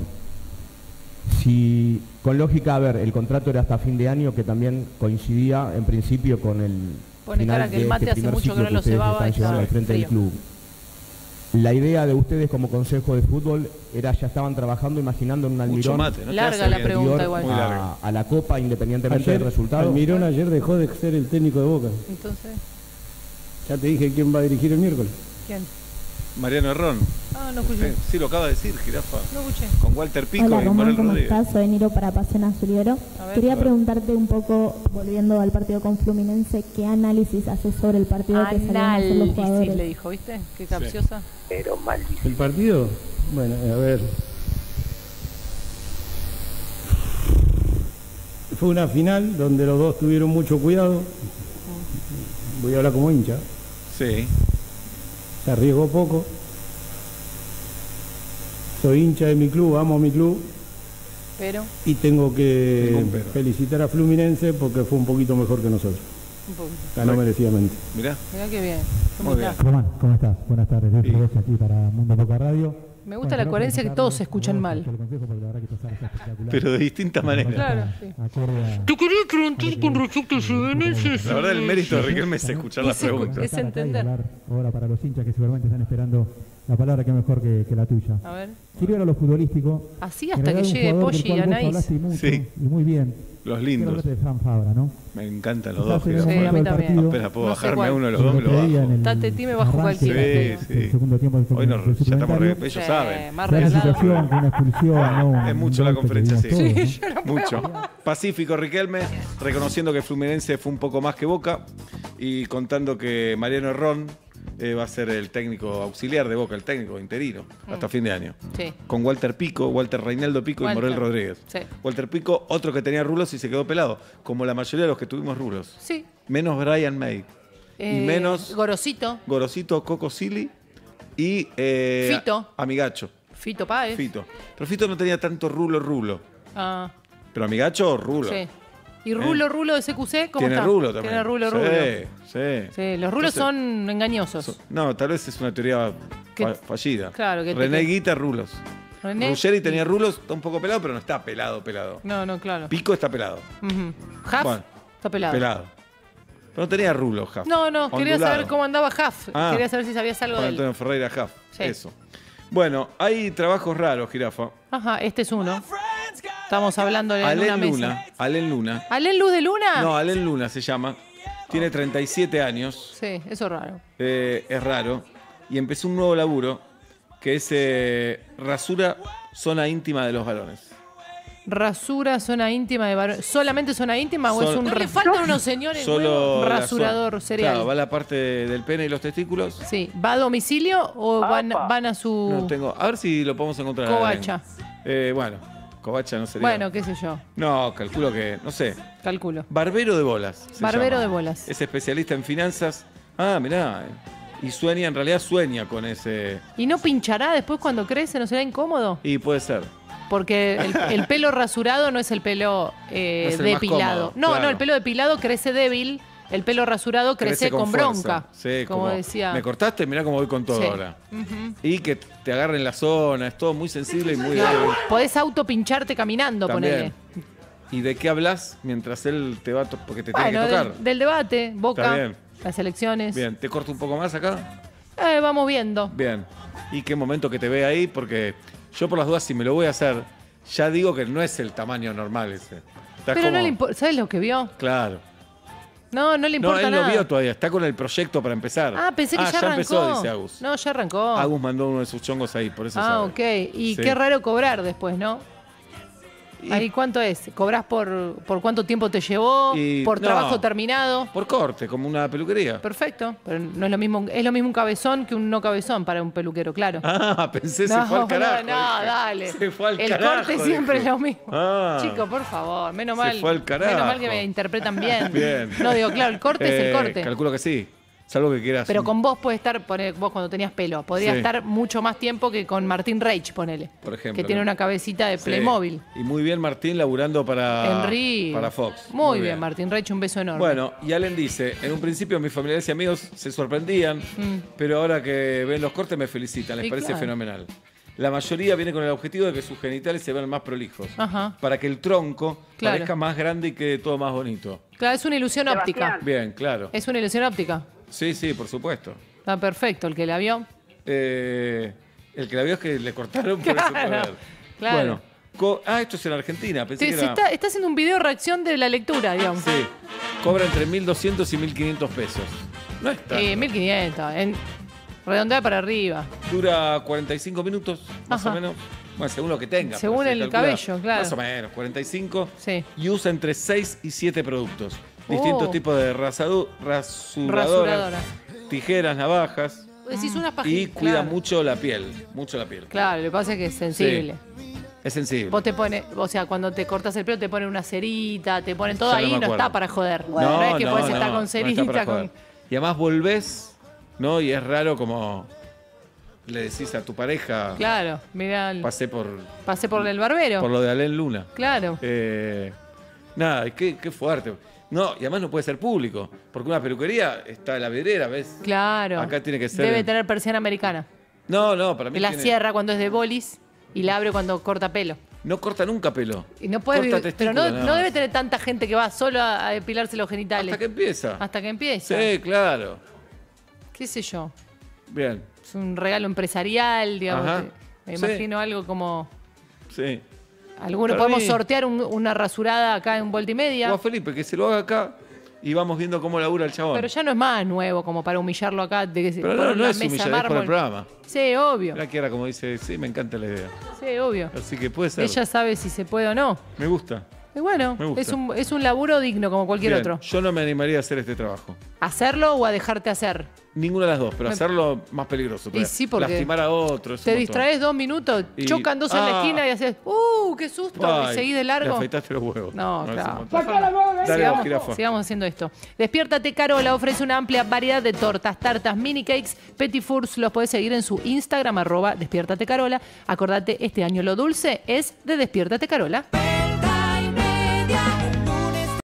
Si, con lógica, a ver, el contrato era hasta fin de año, que también coincidía en principio con el Pone final cara que de el mate este hace primer mucho ciclo que no lo ustedes cebaba están y llevando estaba al frente del frío. club. La idea de ustedes como Consejo de Fútbol era, ya estaban trabajando, imaginando en un Almirón mate, ¿no? Larga la pregunta igual. a, Muy larga. a la Copa, independientemente Ayer, del resultado. Almirón ayer dejó de ser el técnico de Boca. Entonces, Ya te dije quién va a dirigir el miércoles. ¿quién? Mariano Herrón. Ah, no escuché. Sí, lo acaba de decir, Jirafa. No escuché. Con Walter Pico Hola y Román, Morel ¿cómo Rodríguez. estás? Soy Niro para Pasión Azulero. A ver, Quería a ver. preguntarte un poco, volviendo al partido con Fluminense, ¿qué análisis haces sobre el partido que salieron a hacer los Análisis jugadores? le dijo, ¿viste? Qué capciosa. Pero malísimo. ¿El partido? Bueno, a ver. Fue una final donde los dos tuvieron mucho cuidado. Voy a hablar como hincha. Sí. Se arriesgó poco. Soy hincha de mi club, amo a mi club Pero, y tengo que Ningún pero. felicitar a Fluminense porque fue un poquito mejor que nosotros. un poquito. Ganó merecidamente. Mirá. Mirá qué bien. Qué Muy humildad. Román, ¿cómo estás? Buenas tardes. Luis Rodríguez aquí para Mundo Boca Radio. Me gusta la coherencia que todos se escuchan mal. Pero de distintas maneras. Claro, sí. Te quería preguntar con respecto a Fluminense. La verdad, el mérito de Riquelme es escuchar las Es escu- preguntas. es entender. Ahora para los hinchas que seguramente están esperando la palabra que mejor que, que la tuya. A ver. Quiero ir a lo futbolístico. Así hasta que llegue Poggi y Anaís. Sí. Y muy bien. Los Quiero lindos. hablarte de Fran Fabra, ¿no? Me encantan los Quizás dos. en el Jirafa. momento del partido- Espera, puedo No sé bajarme cuál. a uno de los dos, me lo bajo. Tate Ti me bajo cualquiera. Sí, sí. El segundo tiempo del Hoy no, del ya estamos re, suplementario. ellos Sí, saben. más Fue una regalado. situación, fue una expulsión, ¿no? Es Un mucho la golpe que conferencia, sí. dimos todos, Sí, yo no Mucho. puedo. Pacífico Riquelme, reconociendo que Fluminense fue un poco más que Boca y contando que Mariano Herrón eh, va a ser el técnico auxiliar de Boca, el técnico interino, hasta fin de año. Sí. Con Walter Pico, Walter Reinaldo Pico Walter. y Morel Rodríguez. Sí. Walter Pico, otro que tenía rulos y se quedó pelado, como la mayoría de los que tuvimos rulos. Sí. Menos Brian May. Eh, y menos Gorosito. Gorosito Coco Silly y eh, Fito. Amigacho. Fito Páez. Fito. Pero Fito no tenía tanto rulo, rulo. Ah, Pero Amigacho, rulo. sí. ¿Y Rulo, Rulo de C Q C? ¿Cómo Tiene está? rulo también. Tiene Rulo, sí, Rulo. Sí, Sí, los rulos Entonces, son engañosos. No, tal vez es una teoría Que- fa- fallida. claro, que te- René que- Guita, rulos. René- Ruggeri tenía rulos, está un poco pelado, pero no está pelado, pelado. No, no, claro. Pico está pelado. Ujú. Huff Bueno, está pelado. Pelado. Pero no tenía rulos, Huff. No, no, quería Ondulado. saber cómo andaba Huff. Ah. Quería saber si sabías algo Juan de él. Antonio Ferreira Huff. Sí. Eso. Bueno, hay trabajos raros, Jirafa. Ajá, este es uno. Estamos hablando en una Alén mesa. Luna. Alén Luna. ¿Alén Luz de Luna? No, Alén Luna se llama. Tiene treinta y siete años. Sí, eso es raro. eh, es raro. Y empezó un nuevo laburo que es eh, rasura zona íntima de los balones. Rasura, zona íntima de varón. ¿Solamente zona íntima o Sol- es un... No ¿No le le faltan unos señores Solo nuevos? la Rasurador zona- cereal. Claro, va la parte del pene y los testículos. Sí. ¿Va a domicilio o van, van a su No tengo. A ver si lo podemos encontrar. covacha? Eh, bueno, covacha no sería. Bueno, qué sé yo. No, calculo que, no sé. Calculo. Barbero de bolas. se Barbero llama. de bolas. Es especialista en finanzas. Ah, mirá. Y sueña, en realidad sueña con ese. ¿Y no pinchará después cuando crece? ¿No será incómodo? Y puede ser. Porque el, el pelo rasurado no es el pelo eh, No es el más depilado. cómodo, no, claro. no, el pelo depilado crece débil. El pelo rasurado crece, con, fuerza. bronca. Sí, como, como, decía. Me cortaste, mirá cómo voy con todo Sí. ahora. Ujú. Y que te agarren la zona, es todo muy sensible y muy Claro, débil. podés autopincharte caminando, También. ponele. ¿Y de qué hablas mientras él te va a to- porque te tiene Bueno, que tocar? del, del debate, Boca, Está bien. las elecciones. Bien, ¿te corto un poco más acá? Eh, vamos viendo. Bien. ¿Y qué momento que te ve ahí? Porque yo por las dudas, si me lo voy a hacer, ya digo que no es el tamaño normal ese. Está Pero como- no le importa. ¿Sabes lo que vio? Claro. No, no le No, importa él nada. lo vio todavía, está con el proyecto para empezar. Ah, pensé que Ah, ya, arrancó. empezó, dice Agus. No, ya arrancó. Agus mandó uno de sus chongos ahí, por eso ah, sabe. ok. Y Sí. qué raro cobrar después, ¿no? Ahí, ¿cuánto es? ¿Cobrás por, por cuánto tiempo te llevó? Y- ¿Por no. trabajo terminado? Por corte, como una peluquería. Perfecto. Pero no es lo mismo, es lo mismo un cabezón que un no cabezón para un peluquero, claro. Ah, pensé no, se fue al carajo. No, no, dije. dale. Se fue al El carajo, corte siempre dije. es lo mismo. Ah. Chico, por favor, menos Se mal. fue al carajo. Menos mal que me interpretan bien. Bien. No, digo, claro, el corte es el Eh, corte. Calculo que sí. Salvo que quieras. Pero un- con vos puede estar, poner, vos cuando tenías pelo, podría Sí. estar mucho más tiempo que con Martín Reich, ponele. Por ejemplo. Que tiene una cabecita de Sí. Playmobil. Y muy bien Martín laburando para, Henry. para Fox. Muy, bien, Martín Reich, un beso enorme. Bueno, y Allen dice, en un principio mis familiares y amigos se sorprendían, Mm. pero ahora que ven los cortes me felicitan, les Y parece claro. fenomenal. La mayoría viene con el objetivo de que sus genitales se vean más prolijos, Ajá. para que el tronco Claro. parezca más grande y quede todo más bonito. Claro, es una ilusión óptica. Bien, claro. Es una ilusión óptica. Sí, sí, por supuesto. Está perfecto, el que la vio. Eh, el que la vio es que le cortaron por ese Claro, poder. claro. Bueno, co- ah, esto es en Argentina, pensé Te- que se era... está, está haciendo un video reacción de la lectura, digamos. Sí, cobra entre mil doscientos y mil quinientos pesos. No es tanto. Eh, mil quinientos. En, redondea para arriba. Dura cuarenta y cinco minutos, más Ajá. o menos. Bueno, según lo que tenga. Según pero se el calcula cabello, claro. Más o menos, cuarenta y cinco. Sí. Y usa entre seis y siete productos. Distintos Oh. tipos de rasadu- rasuradoras, Rasuradora. tijeras, navajas. Decís unas Y pajitas. cuida claro. mucho la piel. Mucho la piel. Claro, lo que pasa es que es sensible. Es sensible. Vos te pones, o sea, cuando te cortas el pelo te ponen una cerita, te ponen todo Ya ahí, no no, me acuerdo. está para joder. No, es que podés estar con no está cerita, para con. joder. Y además volvés, ¿no? Y es raro como le decís a tu pareja, Claro, mirá, el- pasé por, pasé por el barbero. por lo de Alén Luna. Claro. Eh, nada, y qué, qué fuerte. No, y además no puede ser público, porque una peluquería está en la vidriera, ¿ves? Claro. Acá tiene que ser. Debe tener persiana americana. No, no, para mí. Que la tiene- cierra cuando es de bolis y la abre cuando corta pelo. No corta nunca pelo. Y no puede Corta vivir- pero no, testículo, no nada debe más. tener tanta gente que va solo a, a depilarse los genitales. Hasta que empieza. Hasta que empieza. Sí, claro. ¿Qué sé yo? Bien, Es un regalo empresarial, digamos. Ajá. Me Sí. imagino algo como. sí. Alguno, Para podemos mí- sortear un- una rasurada acá en Vuelta y Media. O a Felipe, que se lo haga acá y vamos viendo cómo labura el chabón. Pero ya no es más nuevo como para humillarlo acá. De que se Pero pone no, no una es mesa humillar, de es por el mármol. programa. Sí, obvio. Mira Kiara como dice, sí, me encanta la idea. Sí, obvio. Así que puede ser. Ella sabe si se puede o no. Me gusta. Y bueno, Me gusta. es un, es un laburo digno como cualquier Bien, otro. Yo no me animaría a hacer este trabajo. ¿Hacerlo o a dejarte hacer? Ninguna de las dos, pero Me- hacerlo más peligroso. Y sí, porque lastimar a otros. Te distraes dos minutos, Y- chocan dos en la Ah. esquina y haces, ¡uh, qué susto! Y seguís de largo. Le afeitaste los huevos. No, es claro. un montón. Dale, Dale, sigamos, jirafa. sigamos haciendo esto. Despiértate Carola ofrece una amplia variedad de tortas, tartas, mini cakes, petit fours. Los podés seguir en su Instagram, arroba Despiértate Carola. Acordate, este año lo dulce es de Despiértate Carola.